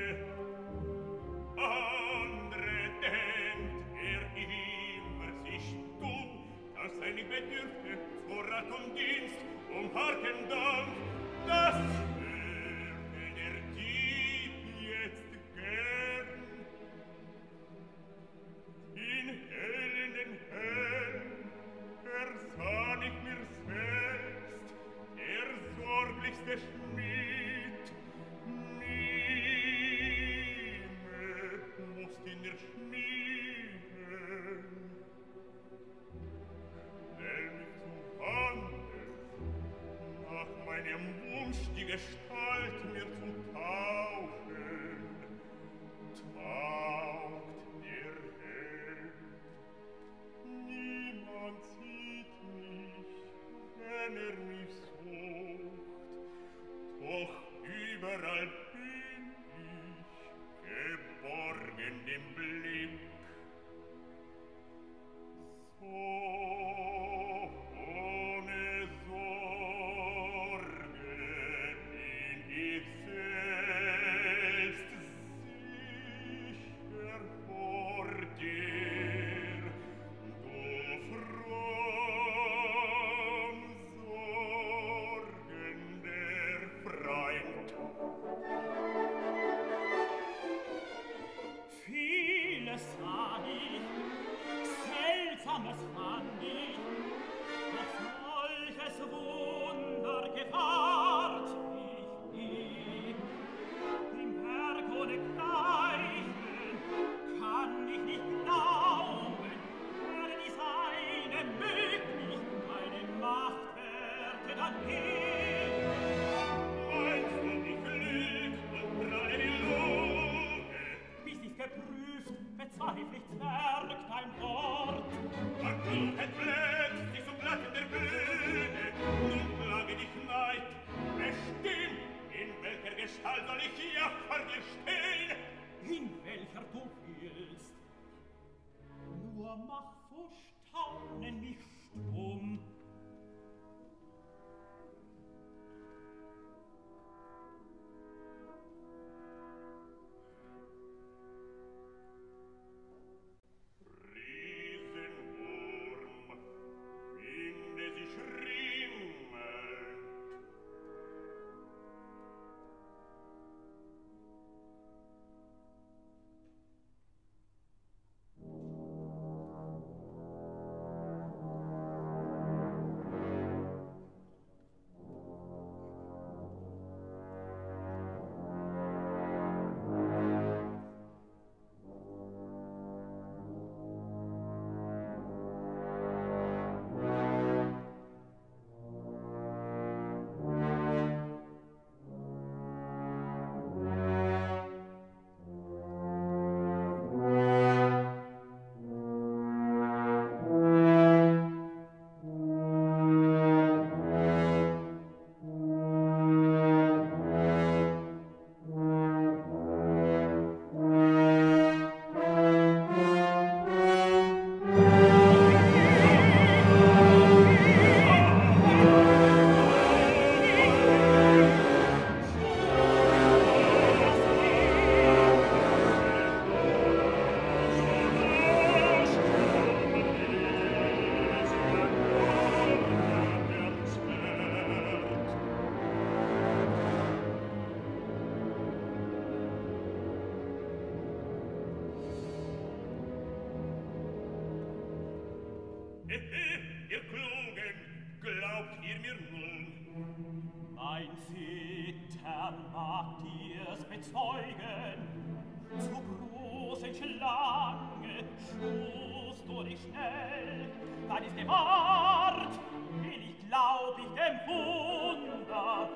andere denkt er immer sich dumm, dass er nicht bedürfte vor Rat und Dienst, um harten Dank, das würde der Dieb jetzt gern. In hellen Hellen ersah ich mir selbst, der sorglichste Schmied, niemand musst ihn erschmieden. Stell mich zum Handel, nach meinem Wunsch die Gestalt mir zu tauschen. Taugt der Held, niemand sieht mich, wenn er mich sucht, doch überall bin ich geborgen im Blick. So ohne Sorge bin ich selbst sicher vor dir, du fromm sorgender Freund. Vieles sah ich, Seltsames fand ich, doch solches Wunder gewahrt ich nie. Dem Berg ohne Gleichen kann ich nicht glauben, wäre die Seine möglich, meine Machtwerte dann hin. Meinst du die Glück und prallen die Loge? Bis ich's geprüft, bezweifle ich Zwerg dein Wort. An Klugheit bläht sich zum Blatt in der Bühne, nun klage dich Neid. Bestimmt, in welcher Gestalt soll ich hier vor dir stehen? In welcher du willst. Nur mach vor Staunen mich stumm. Riesenwurm, finde sich rimmelnd. Hehe, ihr Klugen, glaubt ihr mir nun? Mein Zittern mag dir's bezeugen, zu großen Schlange schust du dich schnell, dann ist gewahrt, will ich glaub ich dem Wunder.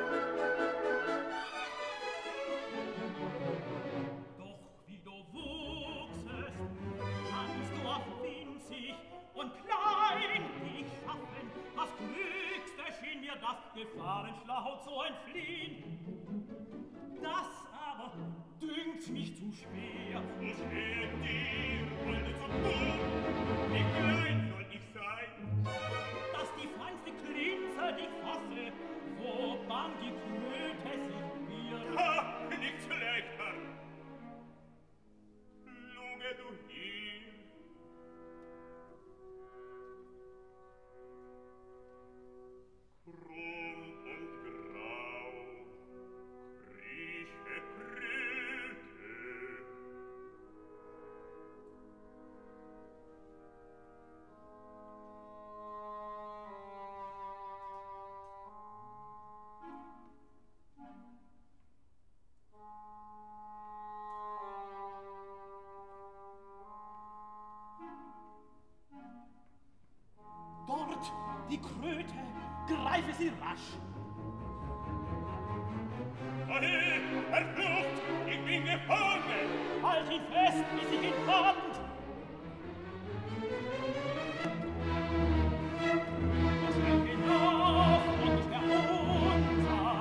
Doch wie du wuchsest, kannst du auch winzig und klein dich schaffen, das Glückste schien mir das Gefahrenschlau zu entfliehen. Das aber dünkt mich zu schwer. Zu schwer dir, wollte zu dumm, wie klein soll ich sein? Dass die feinste Klinze dich fasse, woban die Kröte sich birgt. Ha, nicht schlechter. Lunge du hier. Krumm und grau, rieche Kröte. Dort, die Kröte, greife sie rasch. Ahe, verflucht, ich bin gefangen. Halt ihn fest, bis ich ihn fand. Das Glück hinauf und nicht mehr unser.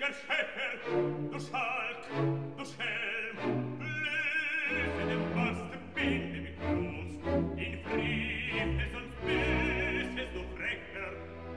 der Schäfer, du Schalk, du Schelm, löse den Mast, binde mich los, in Friede, sonst böses, du Frecher.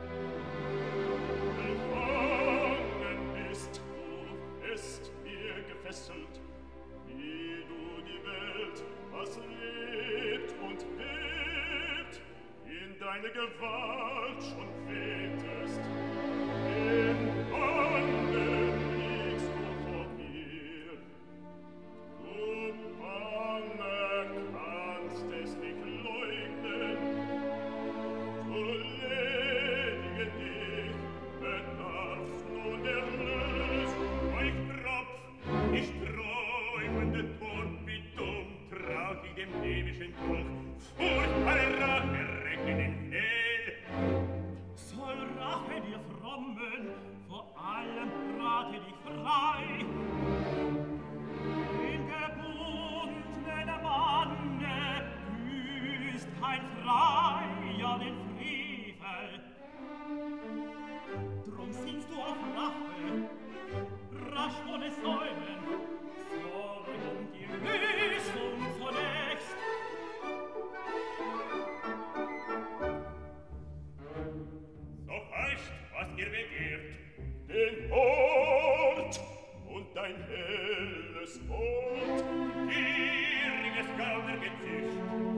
Gefangen bist du, fest mir gefesselt, wie du die Welt, was lebt und bebt, in deine Gewalt schon wähltest. In Banden liegst du vor mir. Du Bange kannst es nicht leugnen. Du ledige dich, bedarfst nun der Lösung. Ich tropf, ich träumende Tor, wie dumm traut ich dem ewischen Trunk. Furchtbare Rache recken in Fehl. Soll Rache dir frommen, vor allem rate dich frei. Den gebundenen Manne büßt kein Freier den Frevel. Drum sinnst du auf Rache, rasch ohne Säumen, sorg um die Lösung zunächst. So heißt, was ihr begehrt. Den Hort und dein helles Wort. Gieriges Gaunergezücht.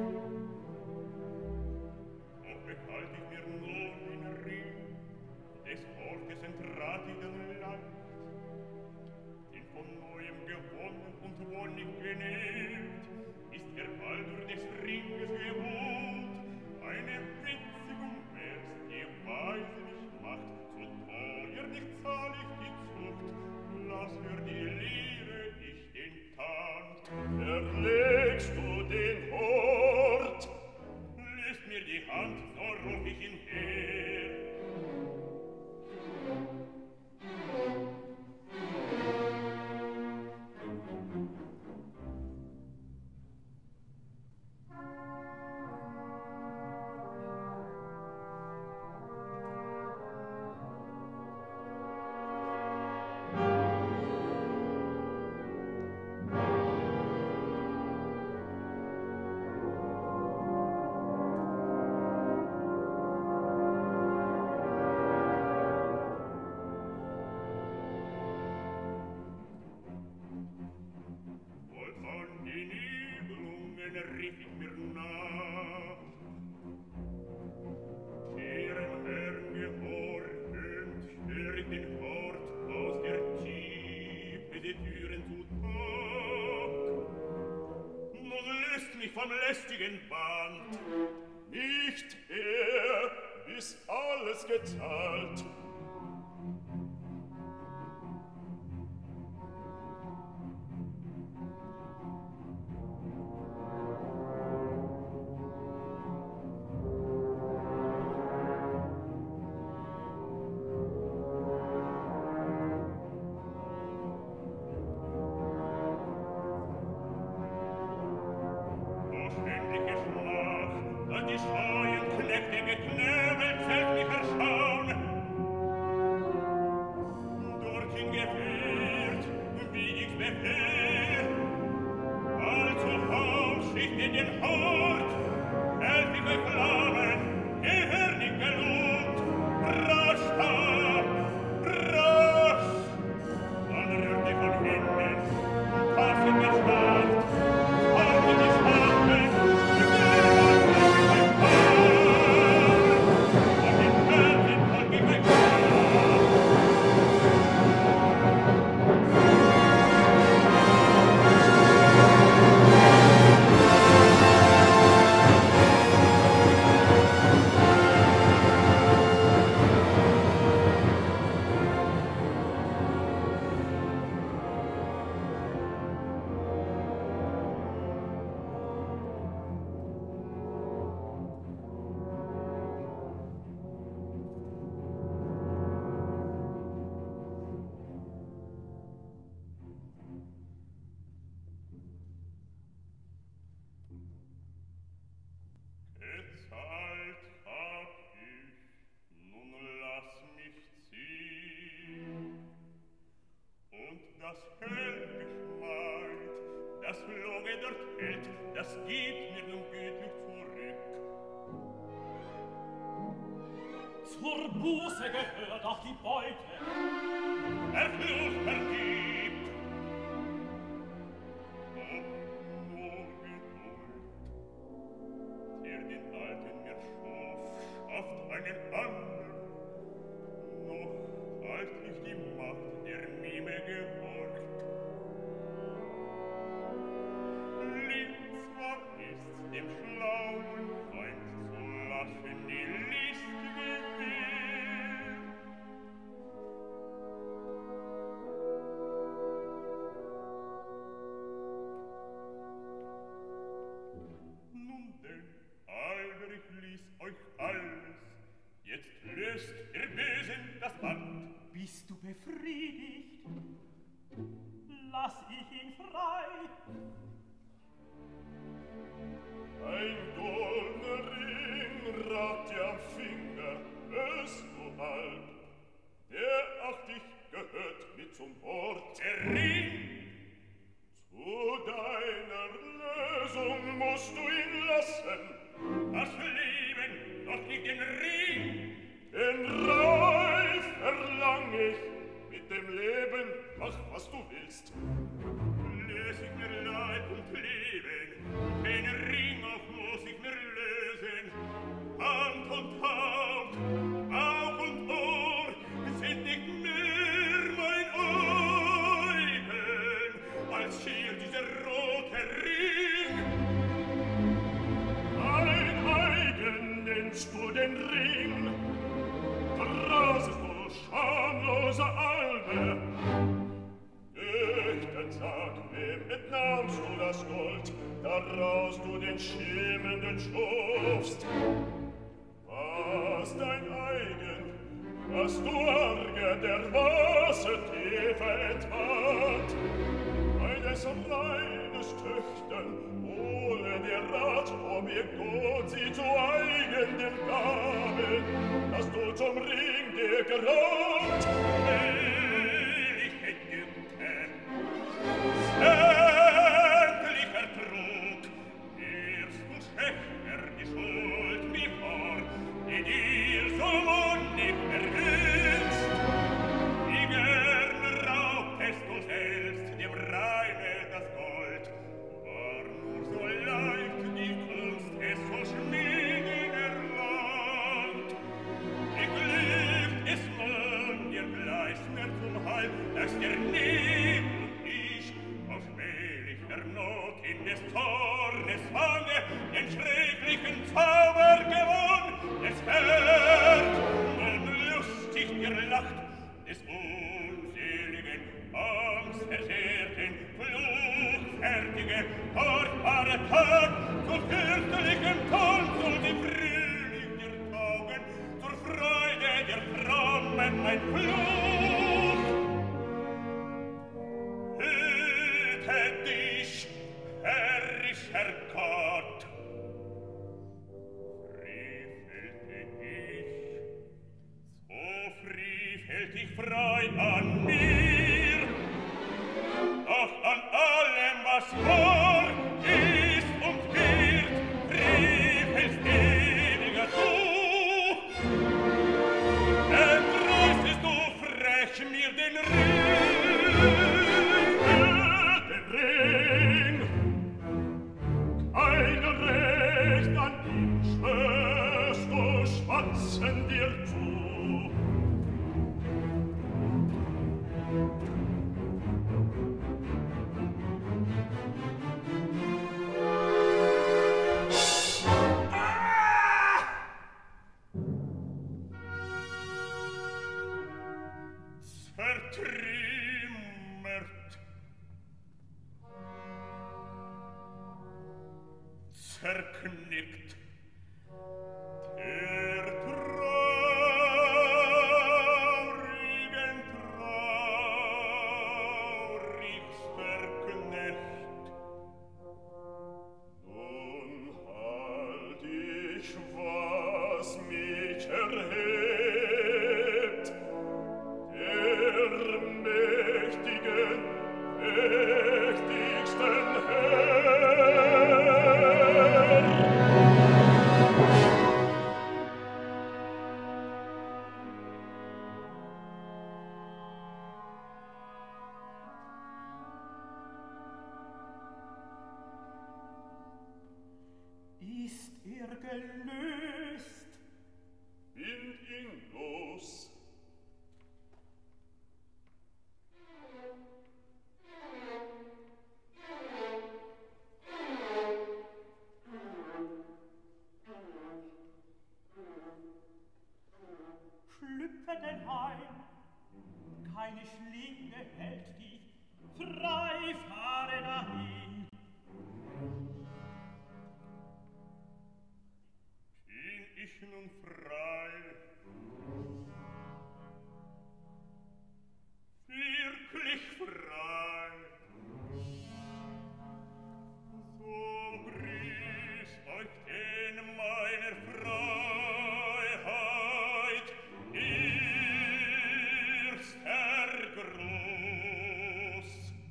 Doch behalt ich mir nur den Ring des Hortes entratigen Land, den von neuem gewonnen und wohl nicht genährt, ist der Baldur des Ringes gewohnt, eine Witzigung wär's, die weise nicht macht, so teuer nicht zahl ich die Zucht, lass für die Liebe ich den Tand. Erlegst du den Hort? Löst mir die Hand, so ruf ich ihn her. Rief ich mir nach. Ihrem Herrn gehorchend, hör ich den Hort aus der Tiefe die Türen zu Tag. Nun löst mich vom lästigen Band. Nicht er, bis alles gezahlt. Die scheuen Knechte geknebelt, selbst mich erschauen. Dorthin geführt, wie ich befehl. Also hausch ich in den Hort, helf ich euch Flammen, gehör nicht gelobt. Rasch da, rasch! Dann rührt ich von hinten, pass in den Start, fahr in die Schwachen, Zur Buße gehört auch die Beute. Der Fluch vergibt. Oh, nur Geduld. Der den Alten mir schuf, schafft einen anderen. Noch halt ich die Macht der Mime gehorcht. Lieb zwar ist's dem schlauen Feind zu lachen, die List gewährt. Nun denn, Alberich ließ euch alles, jetzt löst ihr Bösen das Band. Bist du befriedigt? Lass ich ihn frei. Ein goldener Ring ragt dir am Finger, es nur halb. Der acht dich gehört mit zum Wort. Der Ring! Zu deiner Lösung musst du ihn lassen. Das Leben, doch nicht den Ring! Den Reif erlang ich mit dem Leben, mach was du willst. Lös ich mir Leib und Leben, den Ring auch muss ich mir lösen. Hand und Haut, Aug und Ohr sind nicht mehr mein Eigen, als hier dieser rote Ring. Ein Eigen nennst du den Ring, rasest du schamloser Albe. Nüchtern sag, wem entnahmst du das Gold, daraus du den schimmernden schufst? Was dein Eigen, was du Arge der Wassertiefe entwand, eines reines Töchtern, hole dir Rat, ob ihr Gott sie zu eigen dir gaben, dass du zum Ring dir geraubt. Heilige Güte, sämtlicher Trug, wirst du schächer die Schuld mir vor, die dir so wundig erhöhst. Wie gern raubtest du selbst dem Reine das Gold, war nur so leicht die Kunst, es zu schmieden erlangt. Ich lebt es nun dir gleich mehr zum Heil, dass der Nebel und ich aus schmählicher Not in des Zornes Fange den schrecklichen Zauber gewohnt. Es hört und lustig gelacht des unseligen, angstversehrten, fluchfertige, furchtbare Tag zu fürchterlichem Tonfall die Frühling der Taugen, zur Freude der Frommen ein Fluch. Hüte dich, herrischer Gott! Friefelte ich, so friefelt ich frei an mir, doch an allem, was vor ist und wird, friefelst ewiger du. Entreißest du frech mir den Ring, Den Ring, kein Recht an ihm schwörst du Schwatzen dir zu. Zertrümmert, zerknickt, der traurigen, traurigster Knecht. Nun halt ich, was mich erhebt, der mächtigen, mächtigsten Herr. meine Schlinge hält dich, frei fahre dahin. Bin ich nun frei? Wirklich frei? So grüß euch denn meine Freiheit, erster Gruß.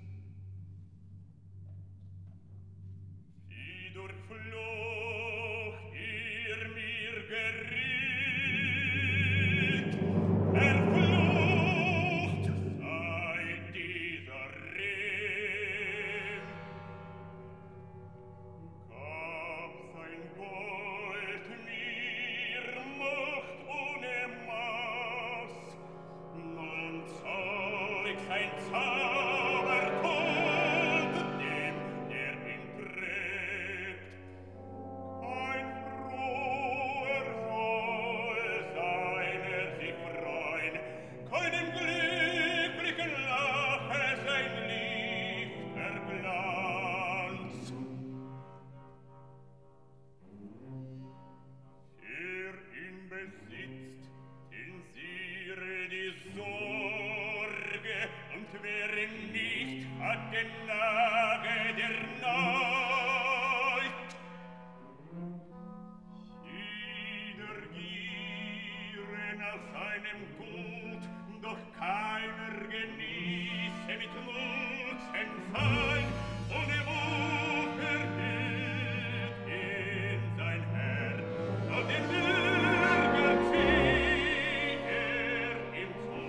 Wie durchflocht ihr mir geriet, verflucht sei dieser Rehm. Gab sein Gold mir Macht ohne Maß, nun zeug sein Zaubertod dem, der ihn trägt. Kein froher soll seiner sich freuen, keinem glücklichen Lache sein lichter Glanz. Wer ihn besitzt, den sehre die Sorge, und wer ihn nicht hat, den nage der Neid. Jeder giere nach seinem Gut, doch keiner genieße mit Nutzen sein, ohne Wucher hüllt ihn sein Herr, und den Bürger zieht er ihm zu.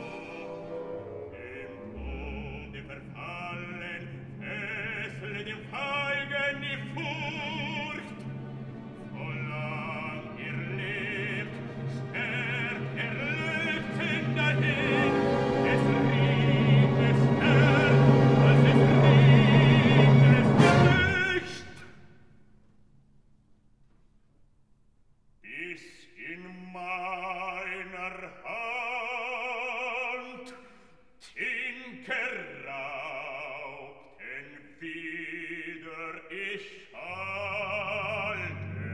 Dem Tode verfallen, fessle dem Feigen die Furcht. Solang er lebt, sterbt er Lügten dahin. Es riecht es Herr, als es riecht es nicht. Bis in meiner Hand Tinker raubten wieder ich halte.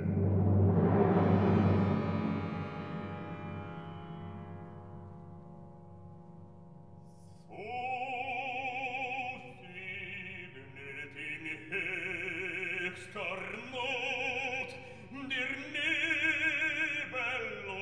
So segnet in höchster Not der Nebel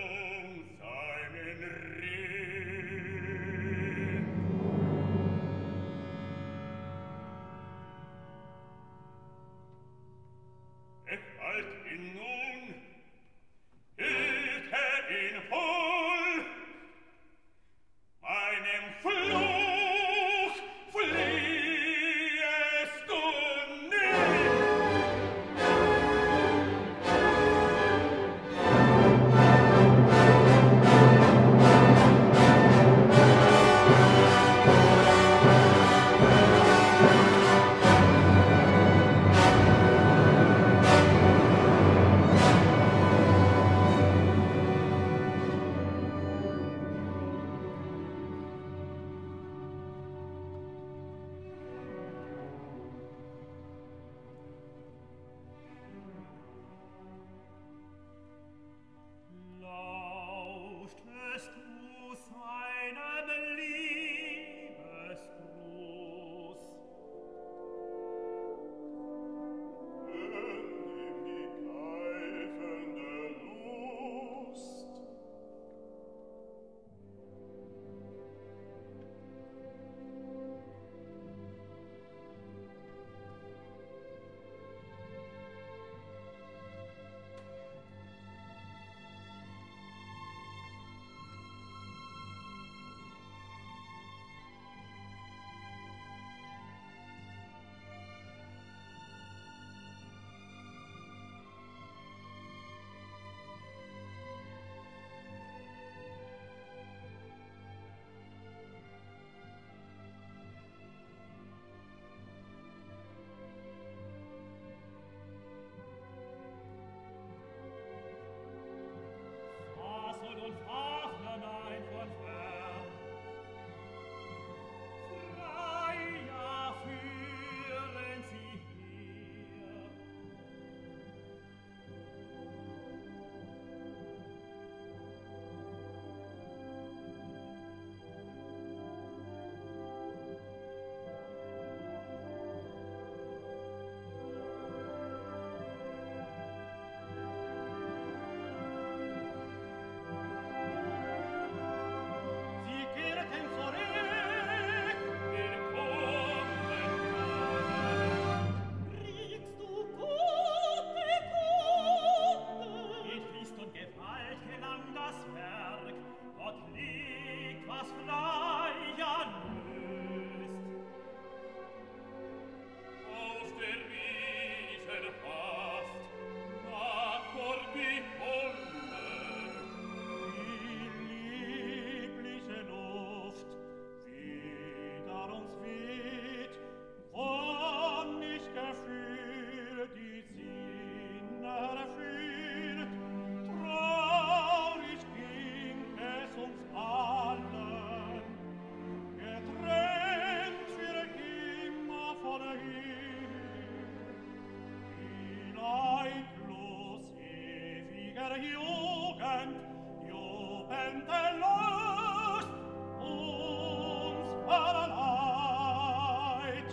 Jugend, jubelnde Lust, uns aller Leid.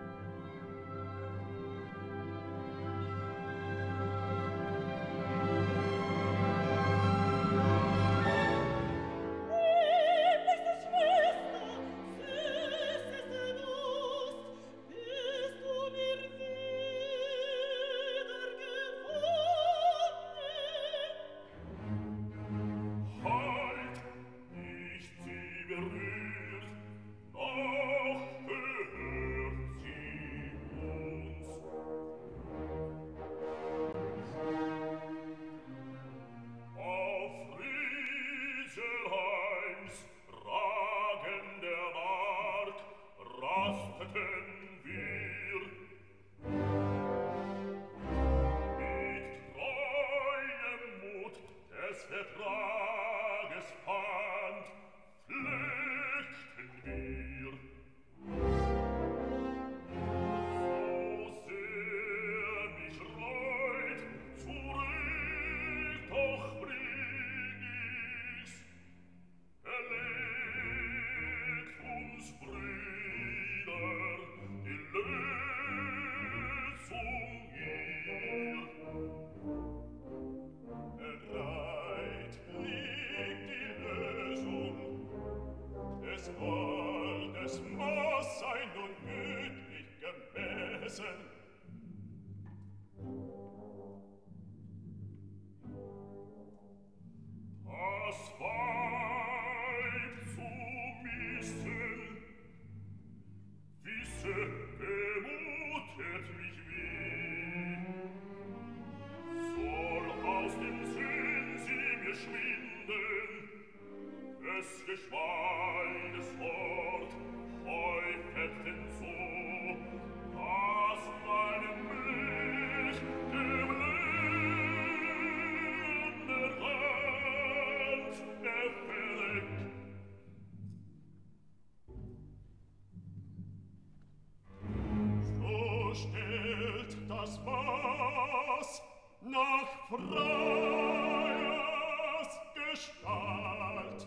Lieblichste Schwester, süßeste Lust, bist du mir wiedergewonnen. Halt, nicht sie berührt, noch gehört sie uns. Auf Rieselheims ragender Mark rasteten wir. Mit treuem Mut des Vertrages Pfand pflegten wir. So sehr mich reut, zurück doch bring ich's. Erlegt uns Brüder die Lösung ihr. Bereit liegt die Lösung, des Goldes Maß sei nun gütlich gemessen. Das Weib zu missen, wisse, bemutet mich wie. Soll aus dem Sinn sie mir schwinden, des Geschweiges Wort häufet denn so, dass meinem Blick dem Länder Hand erfällt. So stellt das Maß nach Freiers Gestalt.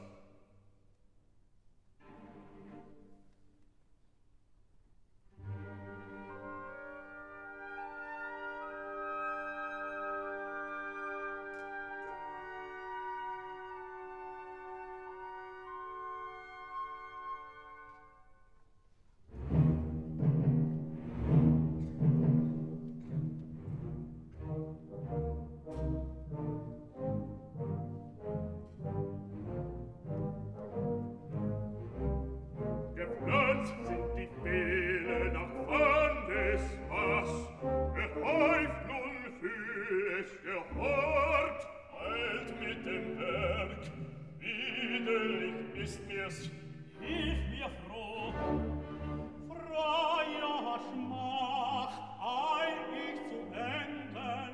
Gepflanzt sind die Pfähle nach Wandesmaß, gehäuft nun für es gehort, eilt mit dem Werk, widerlich ist mir's. Hilf mir froh, Freier Schmach, eil ich zu enden.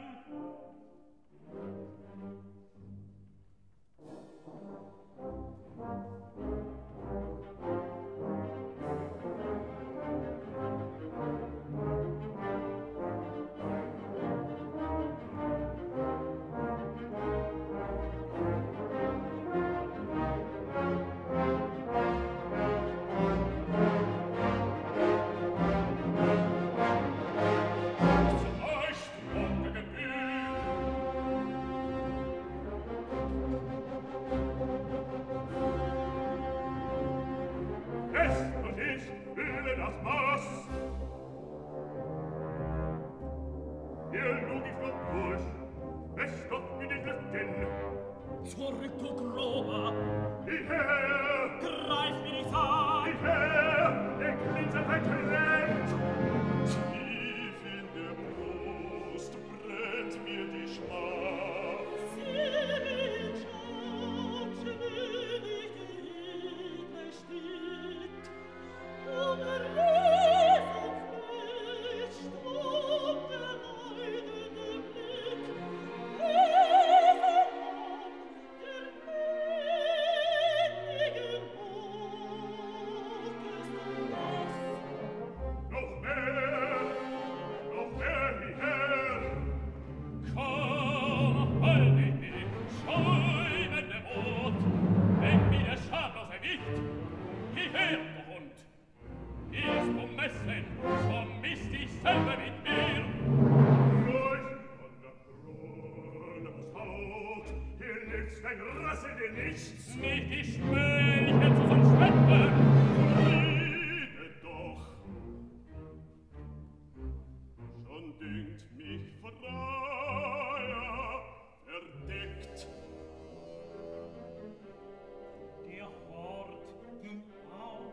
Zurück, du Grober! Hierher! Greif mir nicht an! Hierher! Der Klinze verklemmt! Tief in der Brust brennt mir die Schmach. Sehen schon, schwierig die steht, um Erlösung fließt, um der leidende Blick. willst, ein rasselnde nichts. Nicht die Schmähliche zu zum Schwenden. Rede doch. Schon dünkt mich freier, verdeckt. Der Hort ging auf.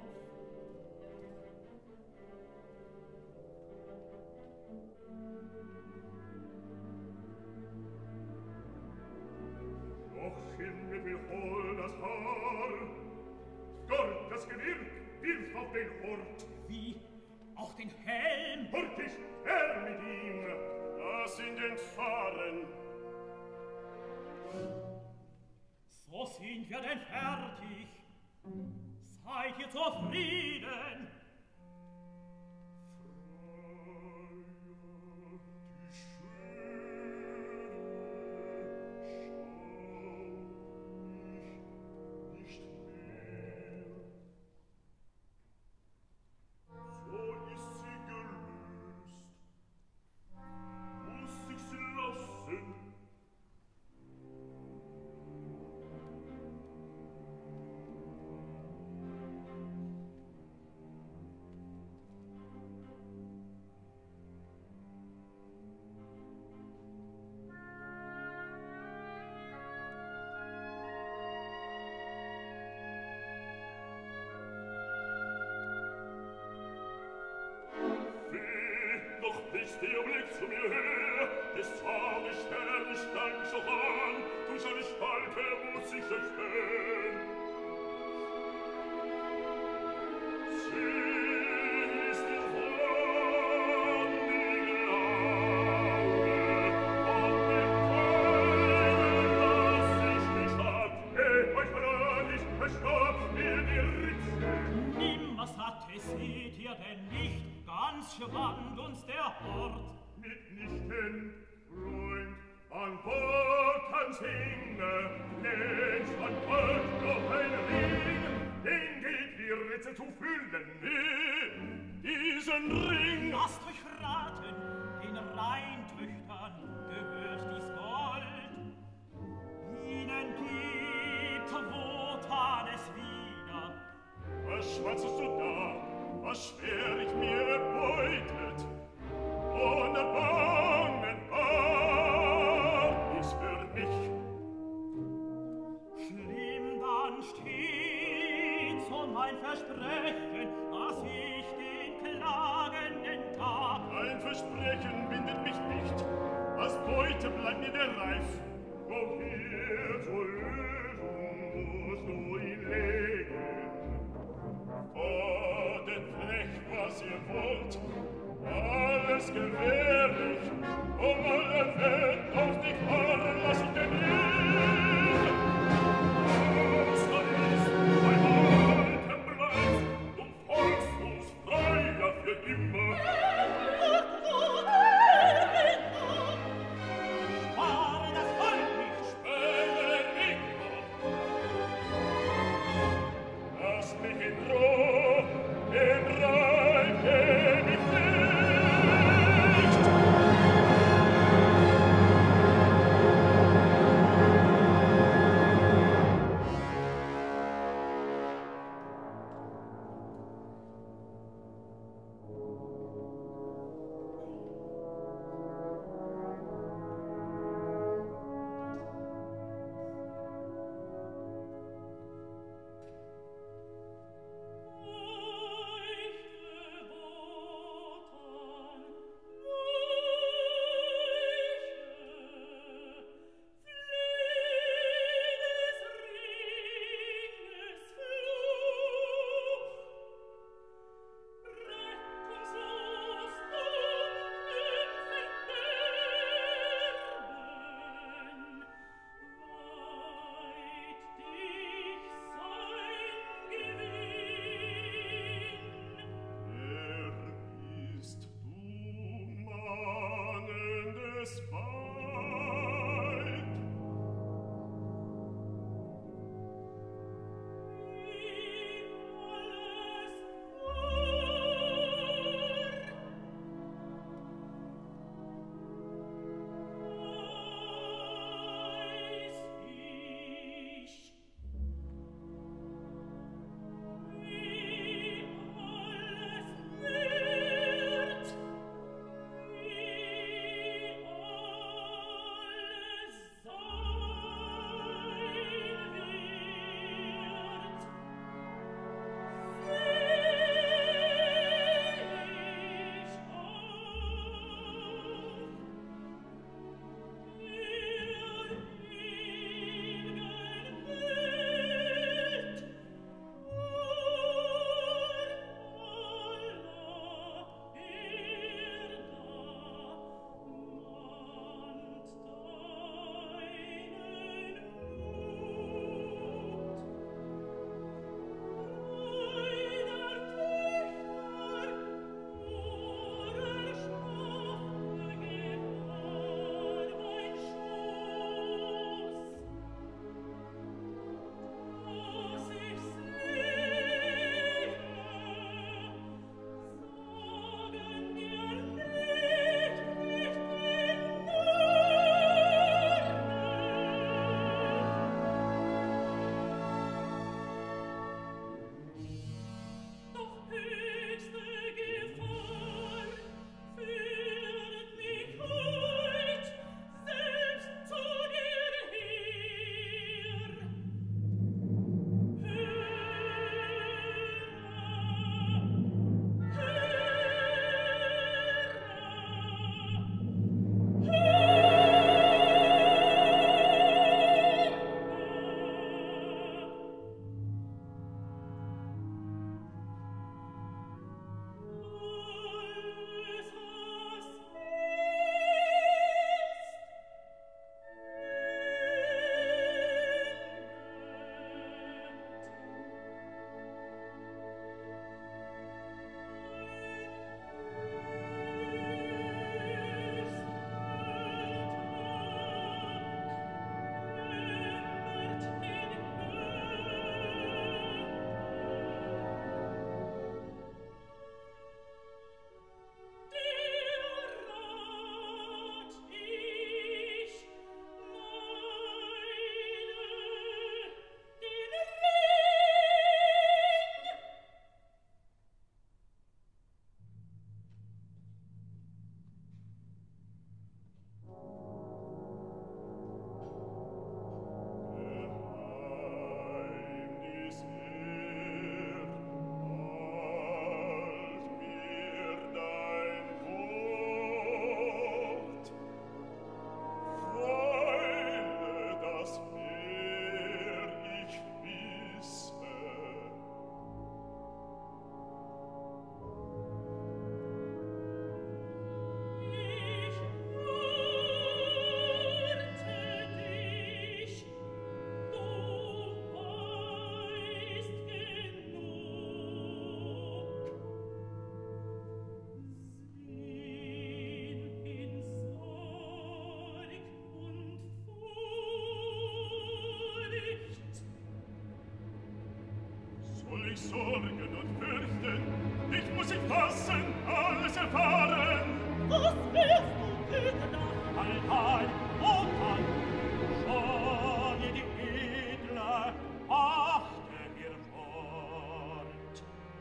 Doch schimmet mir voll das Haar. Gott, das Gewirk, wirf auf den Hort. Wie? Auch den Helm? Hurtig, her mit ihm. Lass ihn entfahren. So sind wir denn fertig. Seid ihr zufrieden? Der Blick zu mir her, des Zornes Stern stank so an, durch seine Spalte muss ich erkennen. Sie ist die wonige Laune, und den Weinen lass ich nicht ab. Hey, euch verrat ich, verstopft mir die Ritze. Nimmer satte seht ihr denn nicht, ganz schwand uns der Hort. Mitnichten, Freund, an Bord kann's hinge, längst an Bord noch ein Ring, den gilt die Ritze zu füllen. Nee, diesen Ring! Lasst euch raten, den Rheintöchtern gehört dies Gold. Ihnen gibt Wotan es wieder. Was schwatzest du da? Was schwer ich mir erbeutet? Ohne Bangen war ich's für mich. Schlimm dann steht's um mein Versprechen, dass ich den Klagenden gab. Ein Versprechen bindet mich nicht. Als Beute bleibt mir der Reif. Doch hier zur Lösung musst du ihn legen. Fordert recht, was ihr wollt. Alles gewährlich, um alle Welt auf die Haare lass ich den Ring. Was da ist, ein alten Bleib, du folgst uns freier für immer. Spare das Gold nicht! Spähe den Ring noch. Lass mich in Ruhe, den Reif, den ich will. mich sorgen und fürchten. Dich muss ich fassen, alles erfahren. Was wirst du hüten da? Allein und an, schon die Edle achte ihr Wort.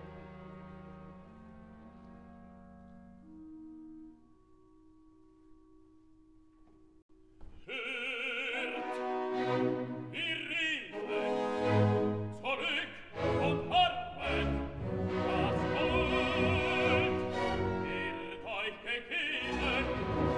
Hört, wir reden, zurück und arbeit, das Gold wird euch gegeben.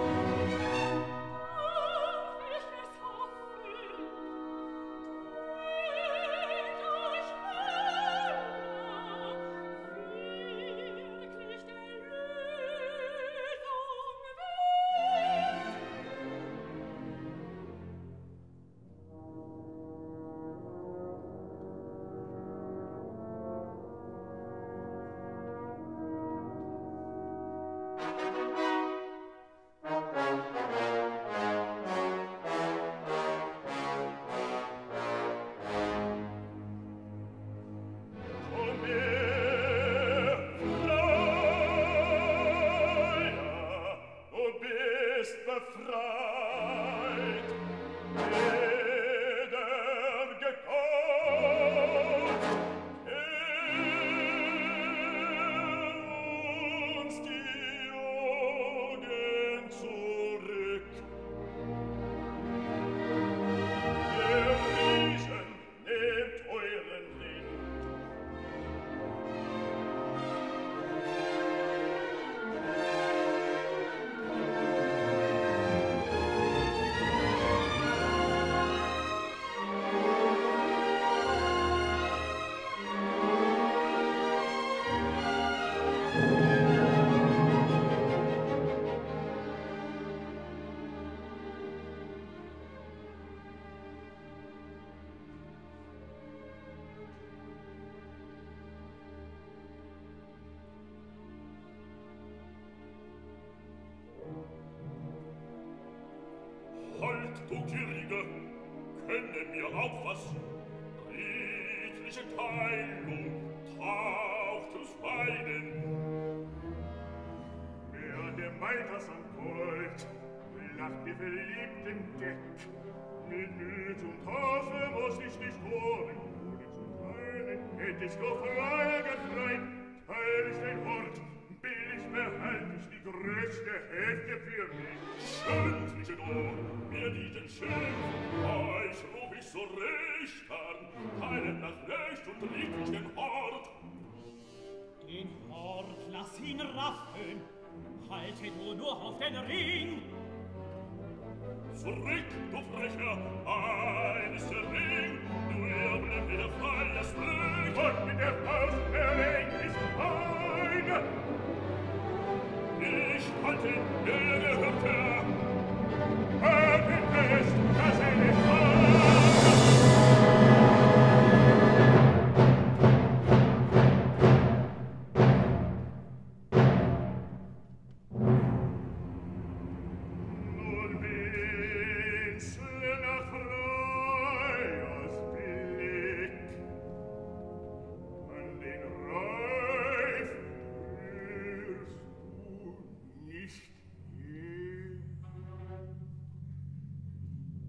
Du Gierige, könne mir auch was friedliche Teilung trautes Weinen. Wer der Weiters am Gold lacht mir verliebt im Deck, mit Müd und Hause muss ich nicht holen, ohne zu teilen, hätt ich doch freier gefreit, teil ich den Hort, billig behalte ich die größte Hälfte für mich. Schöndliche Dur, mir diesen Schild, euch ruf ich so recht an, teilen nach Recht und rief ich den Hort. Den Hort lass ihn raffen, halte du nur auf den Ring. Zurück, du Frecher, ein ist der Ring, nur bleibt wieder frei das Glück. Und mit der Faust erlenk ich meine. Ich halte, wer gehört her. Hört ihn fest, dass er nicht Nun bin's länger frei aus Blick. An den Reif führst du nicht hin.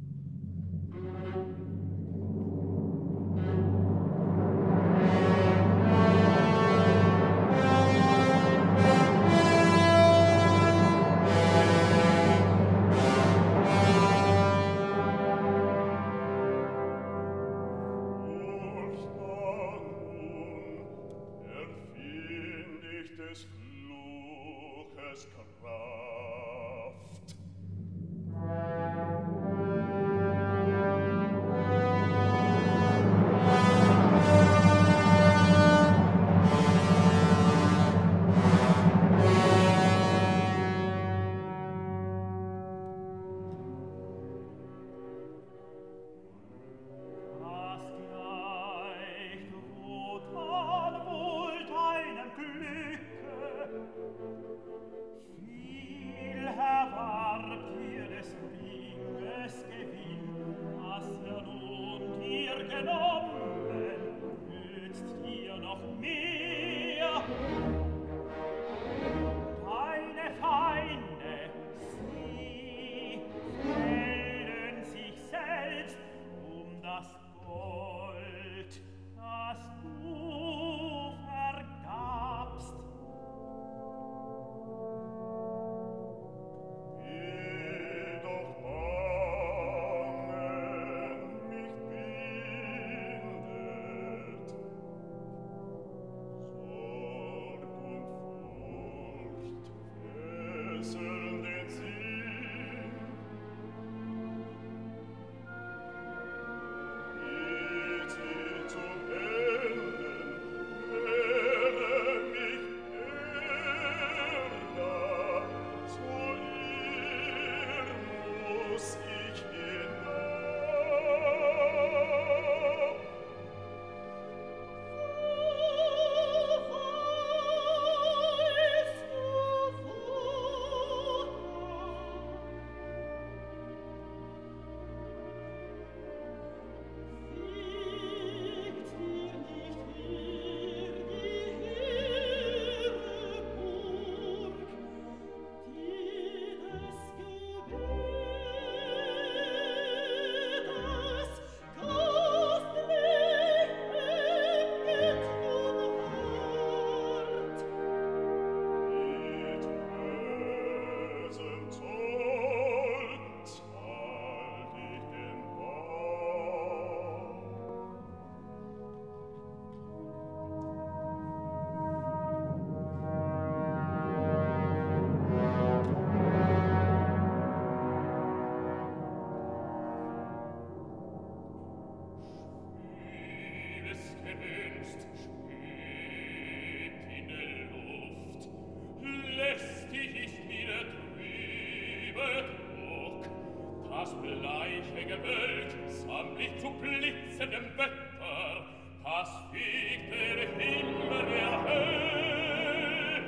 zu blitzendem Wetter, das fegt der Himmel erhell.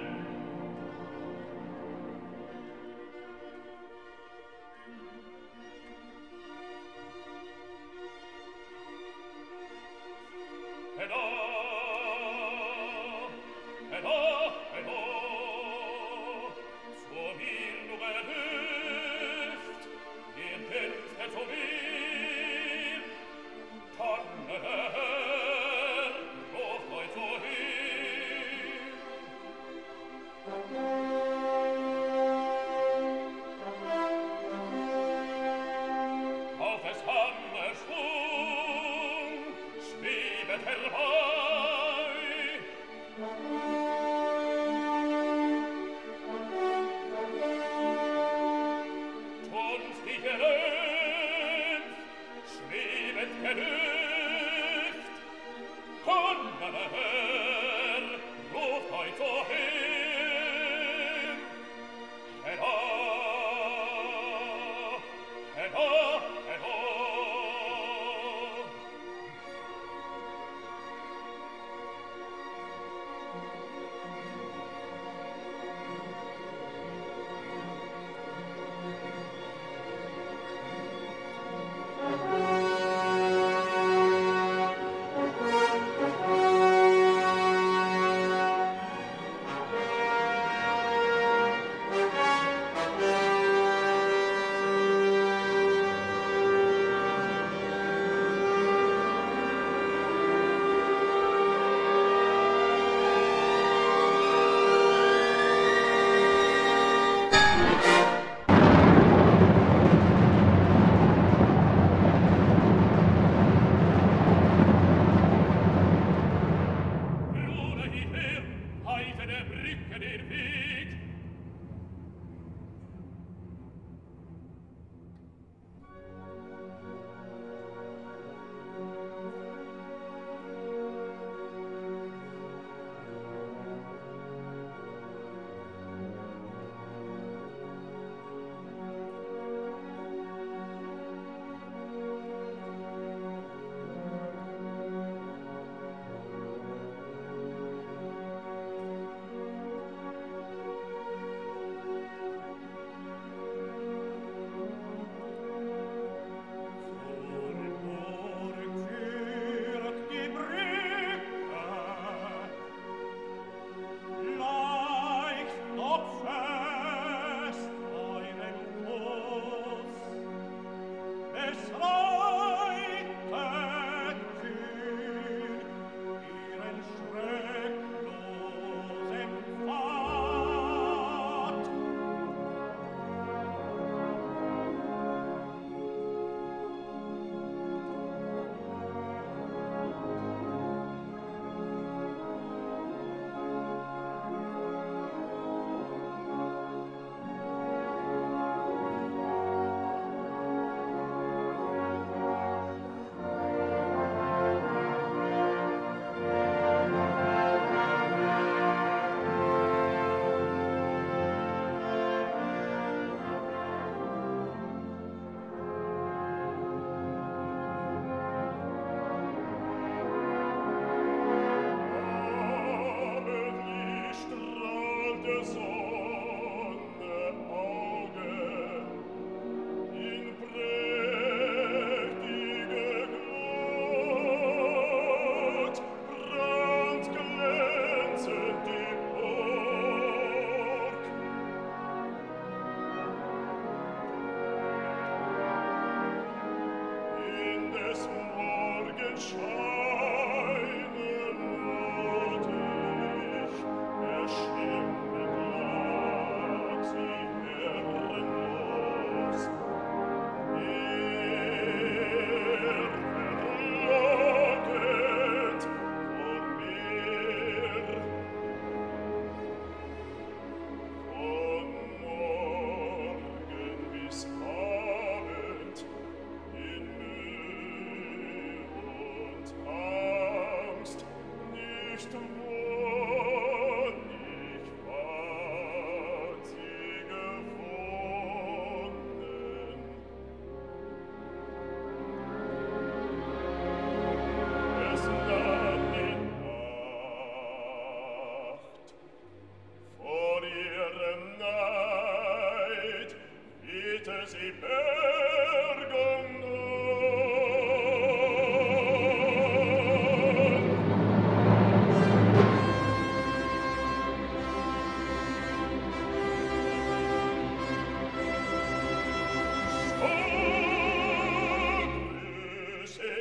Hello, hello, hello, so mir nur erhöft, den Fenster zu mir, Tonnerherr, ruft euch so hin. Auf des Hammers Schwung schwebet herbei, Tunstige Rümpf schwebet gelüft, Tonnerherr, ruft euch so hin. Hello, hello, hello. Bruder hierher, heite der Brücke den Weg.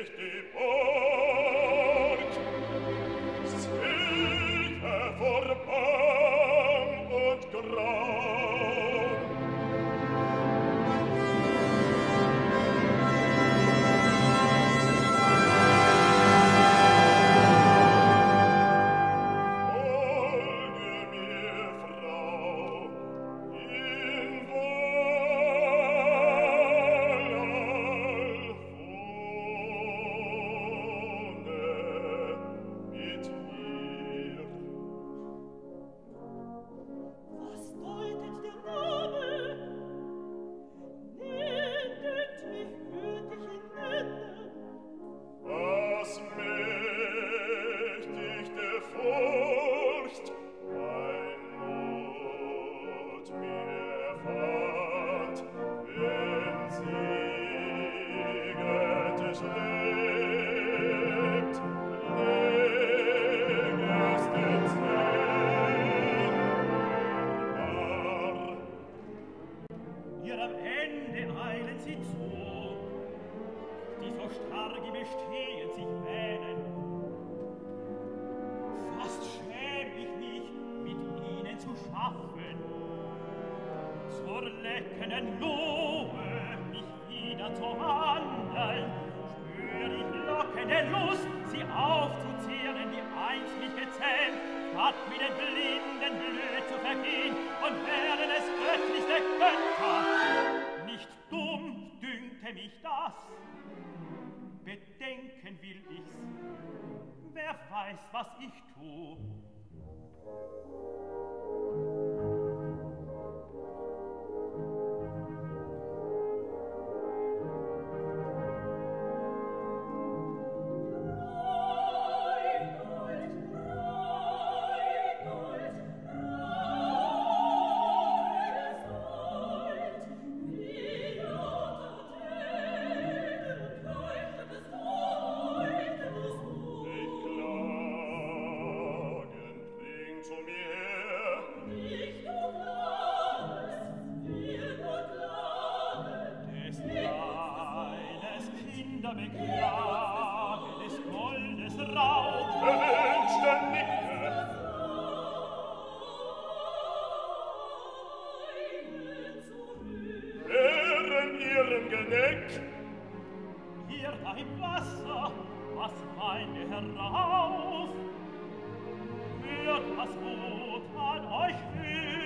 Hört, was Wut an euch fühlt.